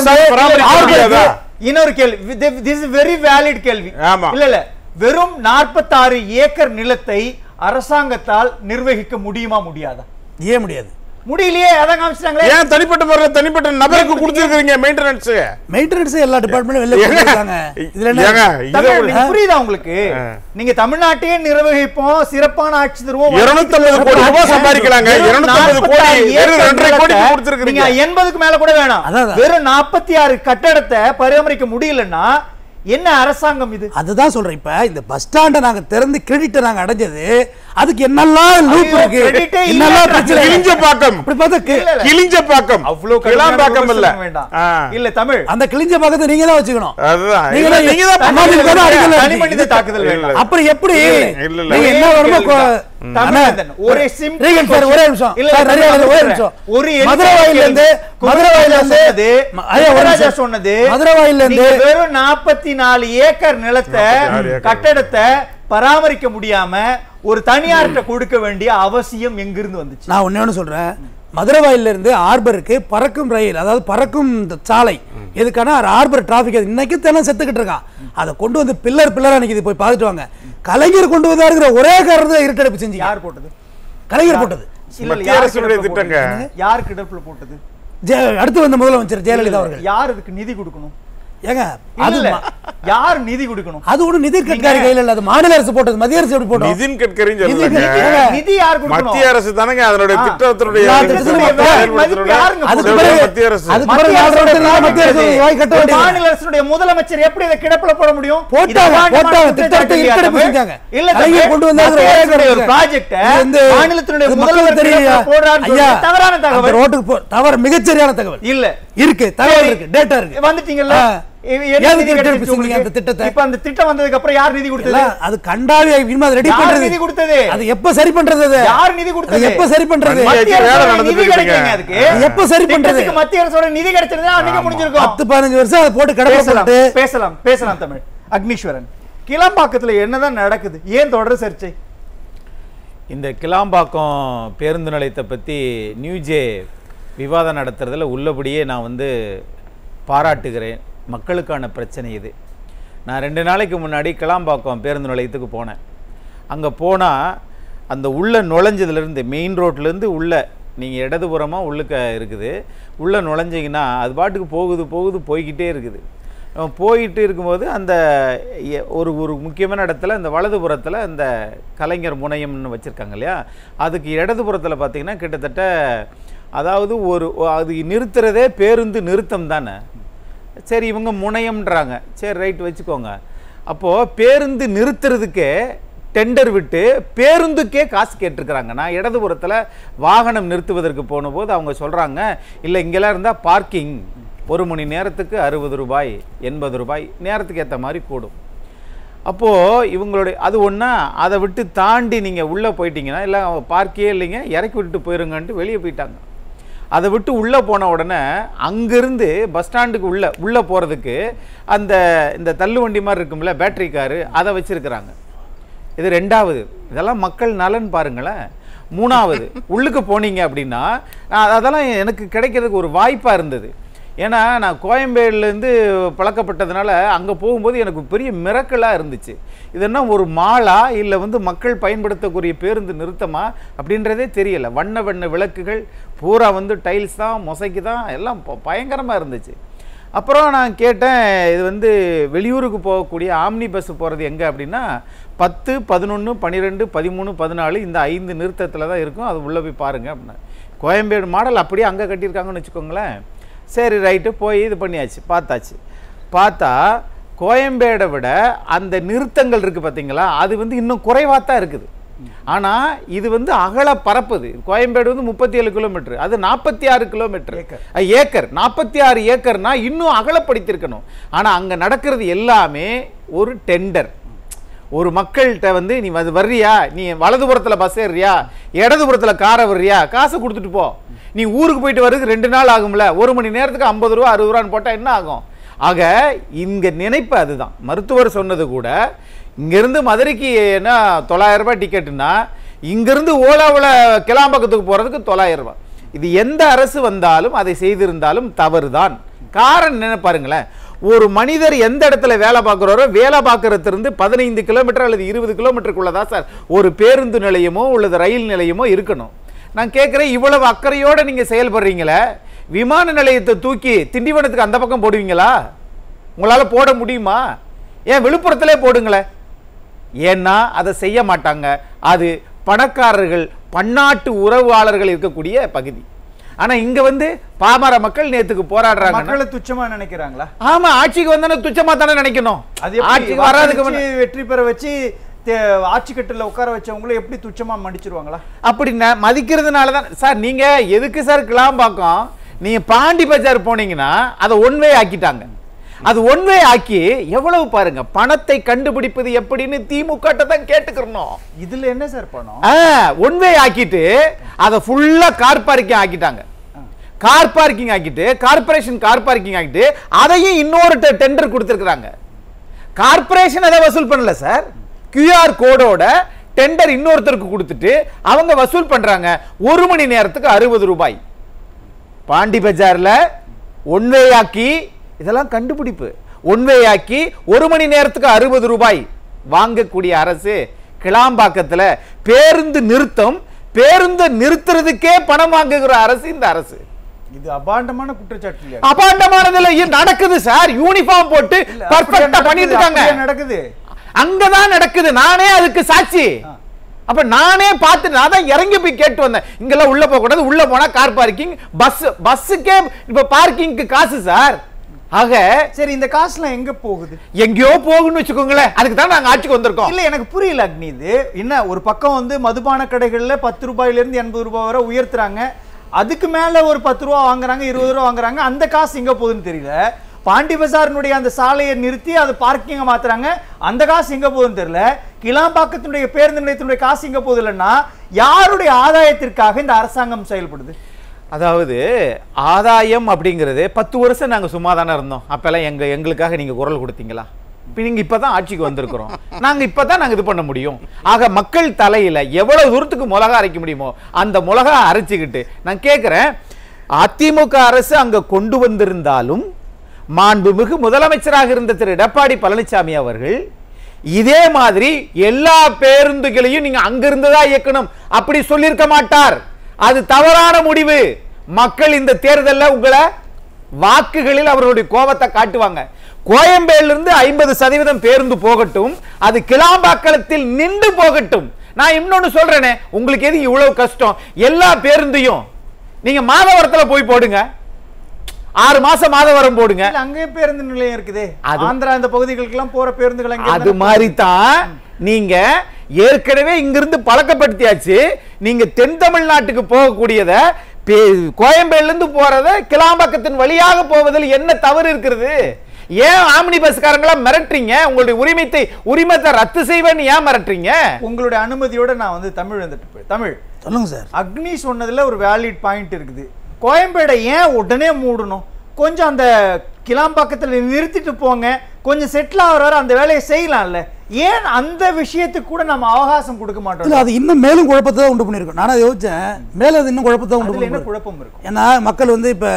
இன்னொரு கேள்வி, this is very valid கேள்வி. இல்ல இல்ல, வெறும் நாற்பத்தி ஆறு ஏக்கர் நிலத்தை அரசாங்கத்தால் நிர்வகிக்க முடியுமா முடியாதா? ஏன் முடியாது? முடியலையே, அதான் காமிச்சாங்களே. ஏன் தனிப்பட்ட முறையில் தனிப்பட்ட நபருக்கு கொடுத்திருக்கீங்க மெயின்டெனன்ஸ்? மெயின்டெனன்ஸ் எல்லா டிபார்ட்மெண்ட்டும் வெளில கொடுத்தாங்க. இதுல என்ன புரியுதா உங்களுக்கு? நீங்க தமிழ்நாட்டையே நிர்வகிப்போம், சிறப்பான ஆட்சி தருவோம், இருநூத்தி ஐம்பது கோடி ரூபாய் சம்பாதிக்கலாங்க. இருநூத்தி ஐம்பது கோடி இரண்டரை கோடி கொடுத்திருக்கீங்க. நீங்க எண்பதுக்கு மேல கூட வேணாம், வெறும் நாற்பத்தி ஆறு கட்டடத்தை பராமரிக்க முடியலன்னா என்ன அரசாங்கம் இது? அதுதான் சொல்றேன். இப்ப இந்த பஸ் ஸ்டாண்ட நாங்க திறந்து கிரெடிட் நாங்க அடைஞ்சது, அதுக்கு என்னெல்லாம் லூப் இருக்கு, என்னெல்லாம் பிரச்சனை. கிழிஞ்ச பாக்கம் அப்படி பார்த்தா கிழிஞ்ச பாக்கம், அவ்வளவு கிளாம்பாக்கம் இல்ல இல்ல தமிழ். அந்த கிழிஞ்ச பாக்கத்தை நீங்க தான் வச்சுக்கணும். அதுதான் நீங்க தான் நீங்க தான் பண்ணாதீங்க, அடிக்கல தனி மனித தாக்குதல் வேண்டாம். அப்புறம் எப்படி நீங்க என்ன வருமோ தமிழன் ஒரே சிம்பிள் சார், ஒரே நிமிஷம் சார், நிறைய ஒரே நிமிஷம். ஒரு மதுரையில இருந்து மதுரையில இருந்து ஐயா சொன்னது, மதுரையில இருந்து வெறும் நாற்பத்தி நாலு ஏக்கர் நிலத்தை கட்டடத்தை பராமரிக்க முடியாம ஒரு தனியார்கிட்ட கொடுக்க வேண்டிய அவசியம் எங்கிருந்து வந்துச்சு? நான் ஒண்ணே ஒண்ணு சொல்றேன், மதுரைவாயில இருந்து ஆர்பருக்கு பறக்கும் ரயில், அதாவது பறக்கும் சாலை, எதுக்கான ஆர்பர் டிராபிக் இன்னைக்கு தினம் செத்துக்கிட்டு இருக்கான். அதை கொண்டு வந்து பில்லர் பில்லரா நிக்குது, போய் பார்த்துட்டு வாங்க. கலைஞர் கொண்டு வந்தாருங்கிற ஒரே காரணத்தை இருட்டடிப்பு செஞ்சு யார் போட்டது? கலைஞர் போட்டது. யார் கிடப்புல போட்டது? அடுத்து வந்த முதலமைச்சர் ஜெயலலிதா அவர்கள். யார் இதுக்கு நிதி கொடுக்கணும்? ஏங்க அது யார் நிதி கொடுக்கணும்? அது ஒரு நிதின் கட்கரி கையில இல்ல, அது மாநில அரசு போட்டது. மத்திய அரசு எப்படி போட்டது? நிதின் கட்கரி சொல்லுங்க, நிதி யார் கொடுக்கணும்? மத்திய அரசு தானங்க அதனுடைய திட்டத்தினுடைய மத்திய அரசு. அது மத்திய அரசு வாய் கட்ட வேண்டிய மாநில அரசுடைய முதலமைச்சர் எப்படி இத கிடப்புல போட முடியும்? போட்டாங்க போட்டாங்க திட்டத்தை இன்ட்ரோடியூஸ் செஞ்சாங்க. இல்ல கலைஞர் கொண்டு வந்தாங்க ஒரு ப்ராஜெக்ட், மாநிலத்தினுடைய முதல்வர் போடுறாரு. தவறான தகவல், ரோட்டுக்கு தவறு, மிகச்சரியான தகவல் இல்ல இருக்கு, தகவல் இருக்கு, டேட்டா இருக்கு. வந்துட்டீங்கல்ல, அந்த திட்டத்தை இப்ப அந்த திட்டம் வந்ததுக்கு அப்புறம் யார் நிதி கொடுத்தது? அது கண்டாவி ரெடி பண்றது, நிதி கொடுத்தது. அது எப்ப சரி பண்றது? யார் நிதி கொடுத்தது? எப்ப சரி பண்றது? நிதி கிடைக்கலங்க, அதுக்கு எப்ப சரி பண்றது? மத்திய அரசோட நிதி கிடைச்சது அன்னைக்கு முடிஞ்சிருக்கும். பத்து பதினஞ்சு வருஷம் அதை போட்டு கடப்பலாம். பேசலாம் பேசலாம் தமிழ். அக்னீஸ்வரன், கிளாம்பாக்கத்துல என்னதான் நடக்குது? ஏன் தொடர் சர்ச்சை? இந்த கிளாம்பாக்கம் பேருந்து நிலையத்தை பத்தி நியூஜே விவாதம் நடத்துறதுல உள்ளபடியே நான் வந்து பாராட்டுகிறேன். மக்களுக்கான பிரச்சனை இது. நான் ரெண்டு நாளைக்கு முன்னாடி கிளாம்பாக்கம் பேருந்து நிலையத்துக்கு போனேன். அங்கே போனால் அந்த உள்ளே நுழைஞ்சதுலேருந்து மெயின் ரோட்லேருந்து உள்ளே நீங்கள் இடதுபுறமாக உள்ளுக்க இருக்குது, உள்ளே நுழைஞ்சிங்கன்னா அது பாட்டுக்கு போகுது போகுது போய்கிட்டே இருக்குது. போயிட்டு இருக்கும்போது அந்த ஒரு ஒரு முக்கியமான இடத்துல இந்த வலதுபுறத்தில் இந்த கலைஞர் முனையம்னு வச்சுருக்காங்க இல்லையா, அதுக்கு இடதுபுறத்தில் பார்த்திங்கன்னா கிட்டத்தட்ட அதாவது ஒரு அது நிறுத்துறதே பேருந்து நிறுத்தம் தானே. சரி இவங்க முனையம்ன்றாங்க, சரி ரைட் வச்சுக்கோங்க. அப்போது பேருந்து நிறுத்துறதுக்கே டெண்டர் விட்டு பேருந்துக்கே காசு கேட்டிருக்கிறாங்க. நான் இடதுபுறத்தில் வாகனம் நிறுத்துவதற்கு போனபோது அவங்க சொல்கிறாங்க, இல்லை இங்கெல்லாம் இருந்தால் பார்க்கிங் ஒரு மணி நேரத்துக்கு அறுபது ரூபாய் எண்பது ரூபாய் நேரத்துக்கு ஏற்ற மாதிரி கூடும். அப்போது இவங்களுடைய அது ஒன்றா, அதை விட்டு தாண்டி நீங்கள் உள்ளே போயிட்டீங்கன்னா இல்லை பார்க்கே இல்லைங்க இறக்கி விட்டுட்டு போயிருங்கன்ட்டு வெளியே போயிட்டாங்க. அதை விட்டு உள்ளே போன உடனே அங்கேருந்து பஸ் ஸ்டாண்டுக்கு உள்ளே உள்ளே போகிறதுக்கு அந்த இந்த தள்ளுவண்டி மாதிரி இருக்கும்ல பேட்டரி காரு, அதை வச்சுருக்கிறாங்க. இது ரெண்டாவது. இதெல்லாம் மக்கள் நலன் பாருங்களேன். மூணாவது, உள்ளுக்கு போனீங்க அப்படின்னா அதெல்லாம் எனக்கு கிடைக்கிறதுக்கு ஒரு வாய்ப்பாக இருந்தது. ஏன்னா நான் கோயம்பேடுலேருந்து பழக்கப்பட்டதுனால அங்கே போகும்போது எனக்கு பெரிய மிரக்கலாக இருந்துச்சு. இது என்ன ஒரு மாலா இல்லை வந்து மக்கள் பயன்படுத்தக்கூடிய பேருந்து நிறுத்தமா அப்படின்றதே தெரியலை. வண்ண வண்ண விளக்குகள் பூரா வந்து டைல்ஸ் தான், மொசைக்கு தான், எல்லாம் பயங்கரமாக இருந்துச்சு. அப்புறம் நான் கேட்டேன், இது வந்து வெளியூருக்கு போகக்கூடிய ஆம்னி பஸ் போகிறது எங்கே அப்படின்னா பத்து பதினொன்று பன்னிரெண்டு பதிமூணு பதினாலு இந்த ஐந்து நிறுத்தத்தில் தான் இருக்கும், அது உள்ளே போய் பாருங்கள் அப்படின்னா. கோயம்பேடு மாடல் அப்படியே அங்கே கட்டியிருக்காங்கன்னு வச்சுக்கோங்களேன். சரி ரைட்டு போய் இது பண்ணியாச்சு, பார்த்தாச்சு. பார்த்தா கோயம்பேடை விட அந்த நிறுத்தங்கள் இருக்குது பார்த்தீங்களா, அது வந்து இன்னும் குறைவாக தான் இருக்குது. ஆனால் இது வந்து அகல பரப்புது. கோயம்பேடு வந்து முப்பத்தி ஏழு கிலோமீட்டர், அது நாற்பத்தி ஆறு கிலோமீட்டர் ஏக்கர் நாற்பத்தி ஆறு ஏக்கர்னா இன்னும் அகலப்படுத்திருக்கணும். ஆனால் அங்கே நடக்கிறது எல்லாமே ஒரு டெண்டர். ஒரு மக்கள்கிட்ட வந்து நீ அது வர்றியா, நீ வலதுபுறத்தில் பஸ் ஏறியா, இடதுபுறத்தில் காரை வர்றியா, காசை கொடுத்துட்டு போ. நீ ஊருக்கு போயிட்டு வர்றதுக்கு ரெண்டு நாள் ஆகும்ல, ஒரு மணி நேரத்துக்கு ஐம்பது ரூபா அறுபது ரூபான்னு போட்டால் என்ன ஆகும்? ஆக இங்கே நினைப்பு அதுதான். மருத்துவர் சொன்னது கூட, இங்கேருந்து மதுரைக்கு என்ன தொள்ளாயிரம் ரூபாய் டிக்கெட்டுன்னா இங்கேருந்து ஓலாவில் கிளாம்பாக்கத்துக்கு போகிறதுக்கு தொள்ளாயிரம் ரூபாய். இது எந்த அரசு வந்தாலும் அதை செய்திருந்தாலும் தவறு தான். காரணம் என்ன பாருங்களேன், ஒரு மனிதர் எந்த இடத்துல வேலை பார்க்குறாரோ வேலை பார்க்கறதுலேருந்து பதினைந்து கிலோமீட்டர் அல்லது இருபது கிலோமீட்டருக்குள்ளதான் சார் ஒரு பேருந்து நிலையமோ அல்லது ரயில் நிலையமோ இருக்கணும். நான் கேட்குறேன், இவ்வளவு அக்கறையோடு நீங்கள் செயல்படுறீங்களே, விமான நிலையத்தை தூக்கி திண்டிவனத்துக்கு அந்த பக்கம் போடுவீங்களா? உங்களால் போட முடியுமா? ஏன் விழுப்புரத்திலே போடுங்களே. ஏன்னா அதை செய்ய மாட்டாங்க. அது பணக்காரர்கள் பன்னாட்டு உறவாளர்கள் இருக்கக்கூடிய பகுதி. ஆனா இங்க வந்து பாமர மக்கள் நேத்துக்கு போராடுறாங்க. மக்களை துச்சமா நினைக்கிறாங்களா? ஆமா, ஆட்சிக்கு வந்தானே துச்சமா தானே நினைக்கணும். ஆட்சிக்கு வராதுக்கு வெற்றி பெற வச்சு ஆட்சி கட்டில உட்கார வச்சவங்களும் எப்படி துச்சமா மடிச்சிருவாங்களா? அப்படி மதிக்கிறதுனால தான் சார். நீங்க எதுக்கு சார் கிளாம்பாக்கம், நீங்க பாண்டி பஜார் போனீங்கன்னா அதை ஒன் வே ஆக்கிட்டாங்க. அது ஒன் வே ஆக்கி எவ்வளவு பாருங்க, பணத்தை கண்டுபிடிப்பது எப்படின்னு திமுக தான் கேட்டுக்கிறோம். இதுல என்ன சார் பணம்? ஒன் வே ஆக்கிட்டு அதை ஃபுல்லா கார் பார்க்கிங் ஆக்கிட்டாங்க. கார் பார்க்கிங் ஆக்கிட்டு கார்பரேஷன் கார் பார்க்கிங் ஆக்கிட்டு அதையும் இன்னொரு டெண்டர் கொடுத்துருக்காங்க. கார்பரேஷன் அதை வசூல் பண்ணல சார், கியூஆர் கோடோட டெண்டர் இன்னொருத்தருக்கு கொடுத்துட்டு அவங்க வசூல் பண்றாங்க. ஒரு மணி நேரத்துக்கு அறுபது ரூபாய். பாண்டி பஜார்ல ஒன் வே ஆக்கி, இதெல்லாம் கண்டுபிடிப்பு. ஒன்வே ஆக்கி ஒரு மணி நேரத்துக்கு அறுபது ரூபாய் வாங்கக்கூடிய அரசு கிளாம்பாக்கத்துல பேருந்து நிறுத்தம், பேருந்து நிறுத்துறதுக்கே பணம் வாங்குகிற அரசு இந்த அரசு. இது அபாண்டமான குற்றச்சாட்டு. அபாண்டமானதுல நடக்குது சார். யூனிஃபார்ம் போட்டு பர்ஃபெக்ட்டா பண்ணிட்டு இருக்காங்க. நடக்குது, அங்கதான் நடக்குது. நானே அதுக்கு சாட்சி. அப்ப நானே பார்த்து நான் தான் இறங்கி போய் கேட்டு வந்தேன். இங்கெல்லாம் உள்ள போக கூடாது, உள்ள போனா கார் பார்க்கிங், பஸ் பஸ்ஸுக்கே இப்ப பார்க்கிங்க்கு காசு சார். ஆக சரி, இந்த காசுலாம் எங்க போகுது? எங்கேயோ போகுன்னு வச்சுக்கோங்களேன். அதுக்கு தான் நாங்க ஆட்சிக்கு வந்திருக்கோம். இல்ல எனக்கு புரியல அக்னி. இது என்ன ஒரு பக்கம் வந்து மதுபான கடைகள்ல பத்து ரூபாயில இருந்து எண்பது ரூபாய் வரை உயர்த்துறாங்க, அதுக்கு மேல ஒரு பத்து ரூபா வாங்குறாங்க, இருபது ரூபா வாங்குறாங்க. அந்த காசு எங்க போகுதுன்னு தெரியல. பாண்டி பஜாரினுடைய அந்த சாலையை நிறுத்தி அது பார்க்கிங்க மாத்துறாங்க, அந்த காசு எங்க போகுதுன்னு தெரியல. கிளாம்பாக்கத்தினுடைய பேருந்து நிலையத்தினுடைய காசு எங்க போகுது இல்லைன்னா யாருடைய ஆதாயத்திற்காக இந்த அரசாங்கம் செயல்படுது? அதாவது ஆதாயம் அப்படிங்கிறது பத்து வருஷம் நாங்கள் சும்மா தானே இருந்தோம். அப்பெல்லாம் எங்க எங்களுக்காக நீங்க குரல் கொடுத்தீங்களா? இப்போ நீங்கள் இப்போ தான் ஆட்சிக்கு வந்திருக்கிறோம். நாங்கள் இப்போ தான் நாங்கள் இது பண்ண முடியும். ஆக மக்கள் தலையில் எவ்வளவு தூரத்துக்கு மிளகா அரைக்க முடியுமோ அந்த மிளகா அரைச்சிக்கிட்டு நான் கேட்குறேன், அதிமுக அரசு அங்கே கொண்டு வந்திருந்தாலும் மாண்புமிகு முதலமைச்சராக இருந்த திரு எடப்பாடி பழனிசாமி அவர்கள் இதே மாதிரி எல்லா பேருந்துகளையும் நீங்க அங்கிருந்துதான் இயக்கணும் அப்படி சொல்லியிருக்க மாட்டார். அது தவறான முடிவு. மக்கள் இந்த தேர்தலில் உங்களை வாக்குகளில் அவர்களுடைய கோபத்தை காட்டுவாங்க. கோயம்பேடுல இருந்து ஐம்பது சதவீதம் பேருந்து போகட்டும், அது கிளாம்பாக்கத்தில் நின்று போகட்டும். நான் இன்னொன்னு சொல்றேனே, உங்களுக்கு எது இவ்வளவு கஷ்டம்? எல்லா பேருந்தையும் நீங்க மாதவரத்துல போய் போடுங்க, ஆறு மாசம் மாதவரம் போடுங்க. அங்கே பேருந்து நிலையம் இருக்குது, ஆந்திரா இந்த பகுதிகளுக்கு எல்லாம் போற பேருந்துகள் அது மாதிரி தான் நீங்க ஏற்கனவே இங்கிருந்து பழக்கப்படுத்தியாச்சு. நீங்க தென் தமிழ்நாட்டுக்கு போகக்கூடியத கோயம்பேடுல இருந்து போறத கிளாம்பாக்கத்தின் வழியாக போவதில் என்ன தவறு இருக்கிறது? ஏன் ஆம்னி பஸ்காரங்களா மிரட்டுறீங்க? உங்களுடைய உரிமைத்தை உரிமத்தை ரத்து செய்வேன்னு ஏன் மிரட்டுறீங்க? உங்களுடைய அனுமதியோட நான் வந்து தமிழ் வந்துட்டு போய் தமிழ் சொல்லுங்க சார். அக்னி சொன்னதுல ஒரு வேலிட் பாயிண்ட் இருக்குது. கோயம்பேடை ஏன் உடனே மூடணும்? கொஞ்சம் அந்த கிளாம்பாக்கத்துல நிறுத்திட்டு போங்க, கொஞ்சம் செட்டில் ஆகிற அந்த வேலையை செய்யலாம்ல. ஏன் அந்த விஷயத்துக்கு கூட நம்ம அவகாசம் கொடுக்க மாட்டோம்? இல்ல, அது இன்னும் மேலும் குழப்பத்தை தான் உண்டு பண்ணிருக்கோம். நான் அதை யோசிச்சேன், மேலும் அது இன்னும் குழப்பத்தை உண்டு பண்ணி என்ன குழப்பம் இருக்கும்? ஏன்னா மக்கள் வந்து இப்போ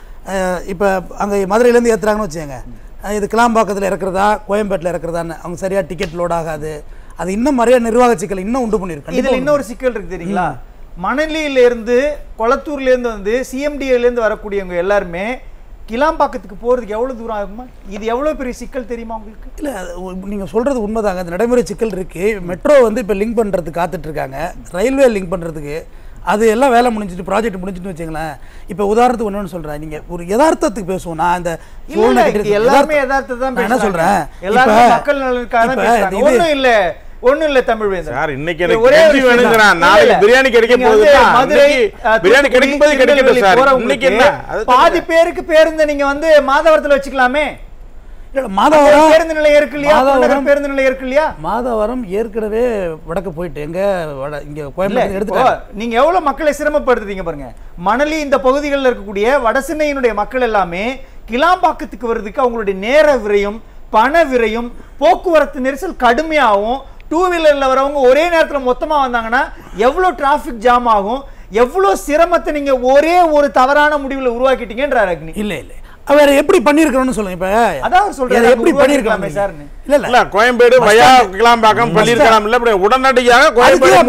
இப்போ அங்கே மதுரையிலேருந்து ஏற்றுறாங்கன்னு வச்சுக்கோங்க, இது கிளாம்பாக்கத்தில் இறக்குறதா கோயம்பேட்டில் இறக்குறதான்னு அவங்க சரியாக டிக்கெட் லோட் ஆகாது. அது இன்னும் நிறைய நிர்வாக சிக்கல் இன்னும் உண்டு பண்ணியிருக்கோம். இதில் இன்னொரு சிக்கல் இருக்கு தெரியுங்களா? மணலியிலேருந்து கொளத்தூர்லேருந்து வந்து சிஎம்டிஏலேருந்து வரக்கூடியவங்க எல்லாருமே கிளாம்பாக்கத்துக்கு போகிறதுக்கு எவ்வளோ தூரம் ஆகுமா? இது எவ்வளோ பெரிய சிக்கல் தெரியுமா உங்களுக்கு? இல்லை, நீங்கள் சொல்கிறது உண்மைதாங்க. அந்த நடைமுறை சிக்கல் இருக்குது. மெட்ரோ வந்து இப்போ லிங்க் பண்ணுறதுக்கு காத்துட்ருக்காங்க, ரயில்வே லிங்க் பண்ணுறதுக்கு. அது எல்லாம் வேலை முடிஞ்சிட்டு ப்ராஜெக்ட் முடிஞ்சிட்டு வச்சுங்களேன். இப்போ உதாரணத்துக்கு ஒன்று சொல்கிறேன், நீங்கள் ஒரு யதார்த்தத்துக்கு பேசுவோம். நான் இந்த எல்லாருமே யதார்த்தத்தை தான் என்ன சொல்கிறேன், எல்லாருமே மக்கள் நலனுக்காக ஒன்றும் இல்லை ஒண்ணும் இல்ல தமிழ்வேந்தன் சார். இன்னைக்கு எனக்கு ஒரே வேணும்ங்கறான், நாளைக்கு பிரியாணி கிடைக்க போகுது. மதுரை பிரியாணி கிடைக்கும் போது கிடைக்கட்டும் சார். இன்னைக்கு என்ன பாதி பேருக்கு பேருந்து நீங்க வந்து மாதவரத்துல வச்சுக்கலாமே. இல்ல, மாதவரம் பேருந்து நிலையம் இருக்கு இல்லையா? மாதவரம் பேருந்து நிலையம் இருக்கு இல்லையா? மாதவரம் ஏற்கனவே வடக்கு போயிட்டு எங்க இங்க கோயம்பேடு எடுத்துட்டாங்க. நீங்க எவ்வளவு மக்களை சிரமப்படுத்துறீங்க பாருங்க. மணலி இந்த பகுதிகளில் இருக்கக்கூடிய வடசென்னையினுடைய மக்கள் எல்லாமே கிளாம்பாக்கத்துக்கு வர்றதுக்கு அவங்களுடைய நேர விரையும் பண விரையும் போக்குவரத்து நெரிசல் கடுமையாகும். டூ வீலர்ல வரவங்க ஒரே நேரத்தில் மொத்தமா வந்தாங்கன்னா எவ்வளவு டிராபிக் ஜாம் ஆகும், எவ்வளவு சிரமத்தை நீங்க ஒரே ஒரு தவறான முடிவில் உருவாக்கிட்டீங்கன்றார் அக்னி. இல்ல இல்ல வேற எப்படி பண்ணிருக்கணும்னு சொல்லுங்க. இப்ப அதான் சொல்றேன், எப்படி பண்ணிருக்கலாமே சார். இல்ல இல்ல கோயம்பேடு வயா கிளாம்பாக்கம் பண்ணிருக்கலாம். இல்ல அப்படி உடனடியாக கோயம்பேடு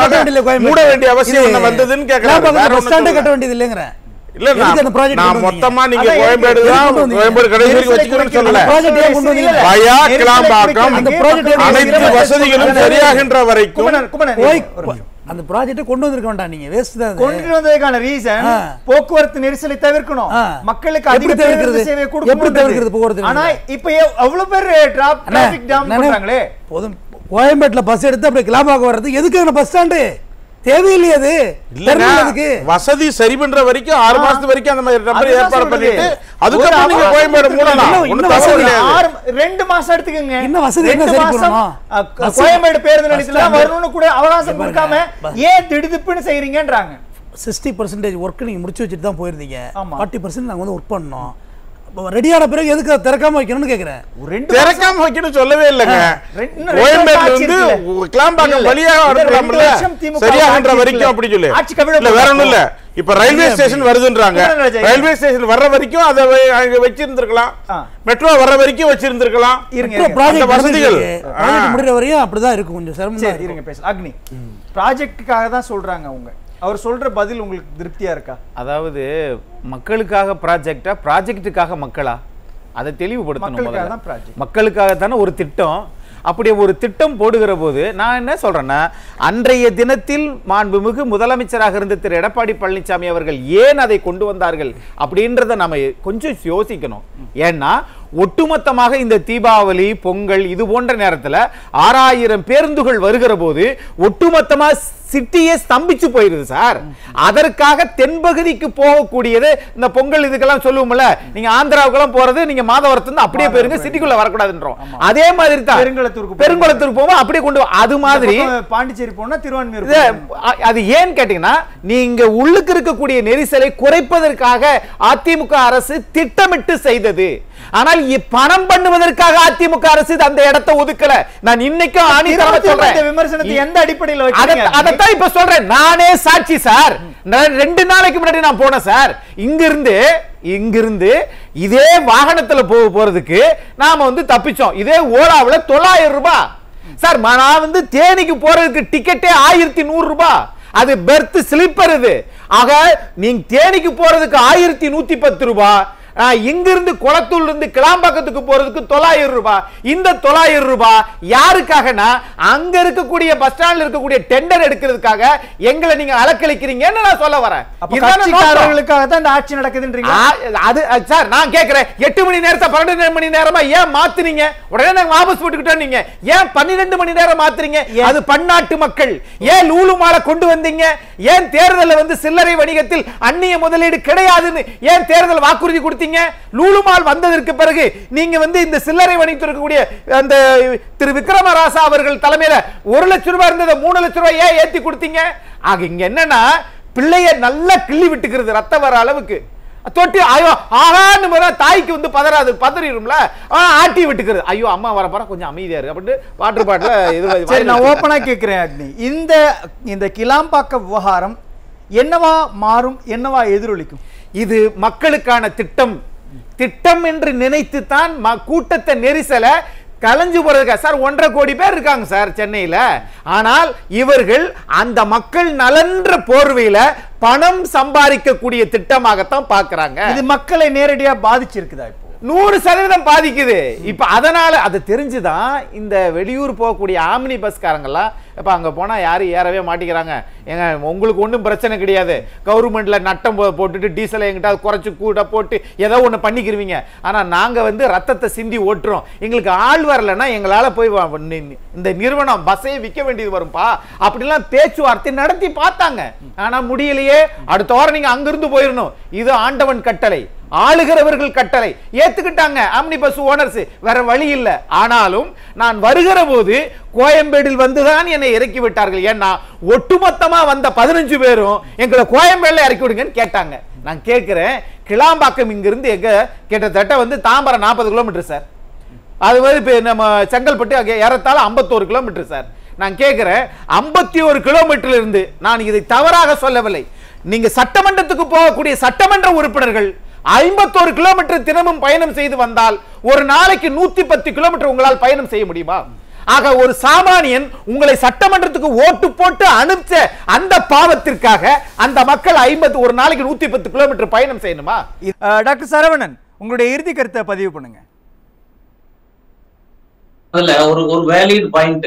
மூட வேண்டிய அவசியம் என்ன வந்ததுன்னு கேக்குறாங்க. பஸ் ஸ்டாண்ட் கட்ட வேண்டியது இல்லைங்கற. இல்ல நான் மொத்தமா நீங்க கோயம்பேடு தான் கோயம்பேடு கடைசிக்கு வச்சுக்கிறேன்னு சொல்லல. வயா கிளாம்பாக்கம் அந்த ப்ராஜெக்ட் அனைத்து வசதிகளும் சரியாகின்ற வரைக்கும் அந்த ப்ராஜெக்ட் கொண்டு வந்திருக்க வேண்டாம். நீங்க வேஸ்ட் தான். கொண்டு வந்ததுக்கான ரீசன் போக்குவரத்து நெரிசலை தவிர்க்கணும், மக்களுக்கு அதிக பேருந்து சேவை கொடுக்கணும். எப்படி தவிர்க்கிறது போக்குவரத்து? ஆனா இப்ப அவ்வளவு பேர் டிராபிக் ஜாம் பண்றாங்களே. போதும், கோயம்பேட்ல பஸ் எடுத்து அப்படியே கிளாம்பாக்கம் வர்றது எதுக்கு? பஸ் ஸ்டாண்டு தேவையில்லையே. அது வசதி சரி பண்ற வரைக்கும் ஆறு மாசத்து வரைக்கும் அந்த மாதிரி நம்பர் ஏற்பாடு பண்ணிட்டு அதுக்கப்புறம் நீங்க கோயம்பேடு மூடலாம். ரெண்டு மாசம் எடுத்துக்கங்க. என்ன வசதி என்ன சரி பண்ணணும்? கோயம்பேடு பேருந்து நிலையத்துல வரணும்னு கூட அவகாசம் கொடுக்காம ஏன் திடுதிப்புன்னு செய்றீங்கன்றாங்க. சிக்ஸ்டி பர்சன்டேஜ் ஒர்க் நீங்க முடிச்சு வச்சுட்டு தான் போயிருந்தீங்க. ஃபார்ட்டி பர்சன்ட் நாங்க வந்து ஒர்க் பண்ணோம். ரெடியான பிறகு எதுக்கு திறக்காம வைக்கணும்னு கேக்குறேன். திறக்காம வைக்கணும் சொல்லவே இல்லைங்க. கோயம்பேடுல இருந்து கிளாம்பாக்கம் வழியா வரலாம்ல, சரியாகன்ற வரைக்கும் அப்படி சொல்லு. இல்ல வேற ஒண்ணும் இல்ல. இப்ப ரயில்வே ஸ்டேஷன் வருதுன்றாங்க. ரயில்வே ஸ்டேஷன் வர்ற வரைக்கும் அதை அங்க வச்சிருந்திருக்கலாம். மெட்ரோ வர்ற வரைக்கும் வச்சிருந்திருக்கலாம். வசதிகள் முடிகிற வரையும் அப்படிதான் இருக்கும். கொஞ்சம் சிரமம் இருங்க பேச. அக்னி ப்ராஜெக்டுக்காக தான் சொல்றாங்க அவங்க. அவர் சொல்ற பதில் உங்களுக்கு திருப்தியா இருக்கா? அதாவது மக்களுக்காக ப்ராஜெக்டா, ப்ராஜெக்டுக்காக மக்களா? அதை தெளிவுபடுத்தணும். மக்களுக்காக தானே ஒரு திட்டம். அப்படி ஒரு திட்டம் போடுகிற போது நான் என்ன சொல்றேன்னா, அன்றைய தினத்தில் மாண்புமிகு முதலமைச்சராக இருந்த திரு எடப்பாடி பழனிசாமி அவர்கள் ஏன் அதை கொண்டு வந்தார்கள் அப்படின்றத நம்ம கொஞ்சம் யோசிக்கணும். ஏன்னா ஒட்டுமொத்தமாக இந்த தீபாவளி பொங்கல் இது போன்ற நேரத்தில் ஆறாயிரம் பேருந்துகள் வருகிற போது ஒட்டுமொத்தமா சிட்டியே ஸ்தம்பிச்சு போயிருது சார். அதற்காக தென்பகுதிக்கு போகக்கூடியது இந்த பொங்கல் இதுக்கெல்லாம் சொல்லுவோம்ல, நீங்க ஆந்திராவுக்கெல்லாம் போறது நீங்க மாதவரத்துல அப்படியே போயிருங்க, சிட்டிக்குள்ள வரக்கூடாதுன்றோம். அதே மாதிரி தான் பெருங்குளத்தூருக்கு பெருங்குளத்தூருக்கு போவோம், அப்படியே கொண்டு அது மாதிரி பாண்டிச்சேரி போனா திருவான்மையூர். அது ஏன்னு கேட்டீங்கன்னா, நீங்க உள்ளுக்கு இருக்கக்கூடிய நெரிசலை குறைப்பதற்காக அதிமுக அரசு திட்டமிட்டு செய்தது. ஆனால் பணம் பண்ணுவதற்காக அதிமுக அரசு அந்த இடத்தை ஒதுக்கல. நான் இன்னைக்கும் ஆணித்தரமா சொல்றேன். விமர்சனத்தை எந்த அடிப்படையில் வைக்கிறீங்க? அதைத்தான் இப்ப சொல்றேன். நானே சாட்சி சார். ரெண்டு நாளைக்கு முன்னாடி நான் போனேன் சார். இங்கிருந்து இங்கிருந்து இதே வாகனத்துல போக போறதுக்கு நாம வந்து தப்பிச்சோம். இதே ஓலாவுல தொள்ளாயிரம் ரூபாய் சார். நான் வந்து தேனிக்கு போறதுக்கு டிக்கெட்டே ஆயிரத்தி நூறு ரூபாய். அது பெர்த் ஸ்லிப்பர். இது ஆக நீங்க தேனிக்கு போறதுக்கு ஆயிரத்தி நூத்தி பத்து ரூபாய், இங்கிருந்து குளத்தூர்ல இருந்து கிளாம்பாக்கத்துக்கு போறதுக்கு தொள்ளாயிரம் ரூபாய். இந்த தொள்ளாயிரம் ரூபாய் யாருக்காகனா அங்க இருக்கக்கூடிய பஸ் ஸ்டாண்ட்ல இருக்கக்கூடிய டெண்டர் எடுக்கிறதுக்காக எங்களை நீங்க அலக்களிக்கிறீங்கன்னு நான் சொல்ல வரேன். கட்சிக்காரர்களுக்காக தான் இந்த ஆட்சி நடக்குதுன்றீங்க. அது சார் நான் கேக்குறேன், எட்டு மணி நேரத்தை பன்னெண்டு மணி நேரமா ஏன் மாத்துறீங்க? உடனே நாங்க வாபஸ் போட்டுக்கிட்டோம். நீங்க ஏன் பன்னிரெண்டு மணி நேரம் மாத்துறீங்க? அது பன்னாட்டு மக்கள். ஏன் லூலு மாலை கொண்டு வந்தீங்க? ஏன் தேர்தலில் வந்து சில்லறை வணிகத்தில் அந்நிய முதலீடு கிடையாதுன்னு ஏன் தேர்தல் வாக்குறுதி கொடுத்தீங்க? லூலுமால் வந்ததற்கு பிறகு நீங்க வந்து இந்த சில்லறை வணிகத்தில் இருக்கக்கூடிய அந்த திரு விக்ரமராசா அவர்கள் தலைமையில ஒரு லட்சம் ரூபாய் இருந்ததை மூணு லட்சம் ரூபாய் ஏன் ஏத்தி கொடுத்தீங்க? ஆக இங்க என்னன்னா பிள்ளைய நல்லா கிள்ளி விட்டுக்கிறது ரத்த வர அளவுக்கு தொட்டு ஐயோ ஆகான்னு தாய்க்கு வந்து பதறாது, பதறிடும்ல, ஆட்டி விட்டுக்கிறது. ஐயோ அம்மா வர போற கொஞ்சம் அமைதியா இருக்கு அப்படின்னு வாட்டர் பாட்டில் இது. சரி, நான் ஓப்பனா கேட்கிறேன் அக்னி, இந்த இந்த கிளாம்பாக்க விவகாரம் என்னவா மாறும், என்னவா எதிரொலிக்கும்? இது மக்களுக்கான திட்டம். திட்டம் என்று நினைத்து தான் கூட்டத்தை நெரிசல கலைஞ்சு போறதுக்கா சார். ஒன்றரை கோடி பேர் இருக்காங்க சார் சென்னையில. ஆனால் இவர்கள் அந்த மக்கள் நலன்ற போர்வையில பணம் சம்பாதிக்கக்கூடிய திட்டமாகத்தான் பார்க்கறாங்க. இது மக்களை நேரடியா பாதிச்சிருக்குதா? இப்போ நூறு சதவீதம் பாதிக்குது. இப்ப அதனால அது தெரிஞ்சுதான் இந்த வெளியூர் போகக்கூடிய ஆம்னி பஸ்காரங்கெல்லாம் இப்ப அங்க போனா யாரும் ஏறவே மாட்டேங்கிறாங்க. ஏங்க உங்களுக்கு ஒன்றும் பிரச்சனை கிடையாது, கவர்மெண்ட்ல நட்டம் போட்டுட்டு டீசலை எங்கிட்ட குறைச்சு கூட போட்டு ஏதோ ஒண்ணு பண்ணிக்கிருவீங்க. ஆனா நாங்க வந்து ரத்தத்தை சிந்தி ஓட்டுறோம், எங்களுக்கு ஆள் வரலன்னா எங்களால போய் இந்த நிறுவனம் பஸ்ஸையே விற்க வேண்டியது வரும்பா அப்படிலாம் பேச்சுவார்த்தை நடத்தி பார்த்தாங்க. ஆனா முடியலையே. அடுத்த வாரம் நீங்க அங்கிருந்து போயிடணும், இது ஆண்டவன் கட்டளை, ஆளுகிறவர்கள் கட்டளை. ஏத்துக்கிட்டாங்க ஆம்னி பஸ் ஓனர்ஸ், வேற வழி இல்ல. ஆனாலும் நான் வருகிற போது கோயம்பேடில் வந்துதான் என்னை இறக்கி விட்டார்கள். ஏன்னா ஒட்டுமொத்தமா வந்த பதினஞ்சு பேரும் எங்களை கோயம்பேடுல இறக்கி விடுங்கன்னு கேட்டாங்க. நான் கேட்கிறேன், கிளாம்பாக்கம் இங்கிருந்து எங்க கிட்டத்தட்ட வந்து தாம்பரம் நாற்பது கிலோமீட்டர் சார், அது வந்து நம்ம செங்கல்பட்டு ஏறத்தாழ ஐம்பத்தோரு கிலோமீட்டர் சார். நான் கேட்கிறேன், ஐம்பத்தி ஒரு கிலோமீட்டர்ல இருந்து, நான் இதை தவறாக சொல்லவில்லை, நீங்க சட்டமன்றத்துக்கு போகக்கூடிய சட்டமன்ற உறுப்பினர்கள் ஐம்பத்தோரு கிலோமீட்டர் தினமும் பயணம் செய்து வந்தால் ஒரு நாளைக்கு நூத்தி பத்து கிலோமீட்டர் உங்களால் பயணம் செய்ய முடியுமா? ஆக ஒரு சாமானியன் உங்களை சட்டமன்றத்துக்கு ஓட்டு போட்டு அனுப்பிச்ச அந்த பாவத்திற்காக அந்த மக்கள் ஐம்பது ஒரு நாளைக்கு நூத்தி பத்து கிலோமீட்டர் பயணம் செய்யணுமா? டாக்டர் சரவணன், உங்களுடைய இறுதி கருத்தை பதிவு பண்ணுங்க. அதுல ஒரு ஒரு வேலிட் பாயிண்ட்,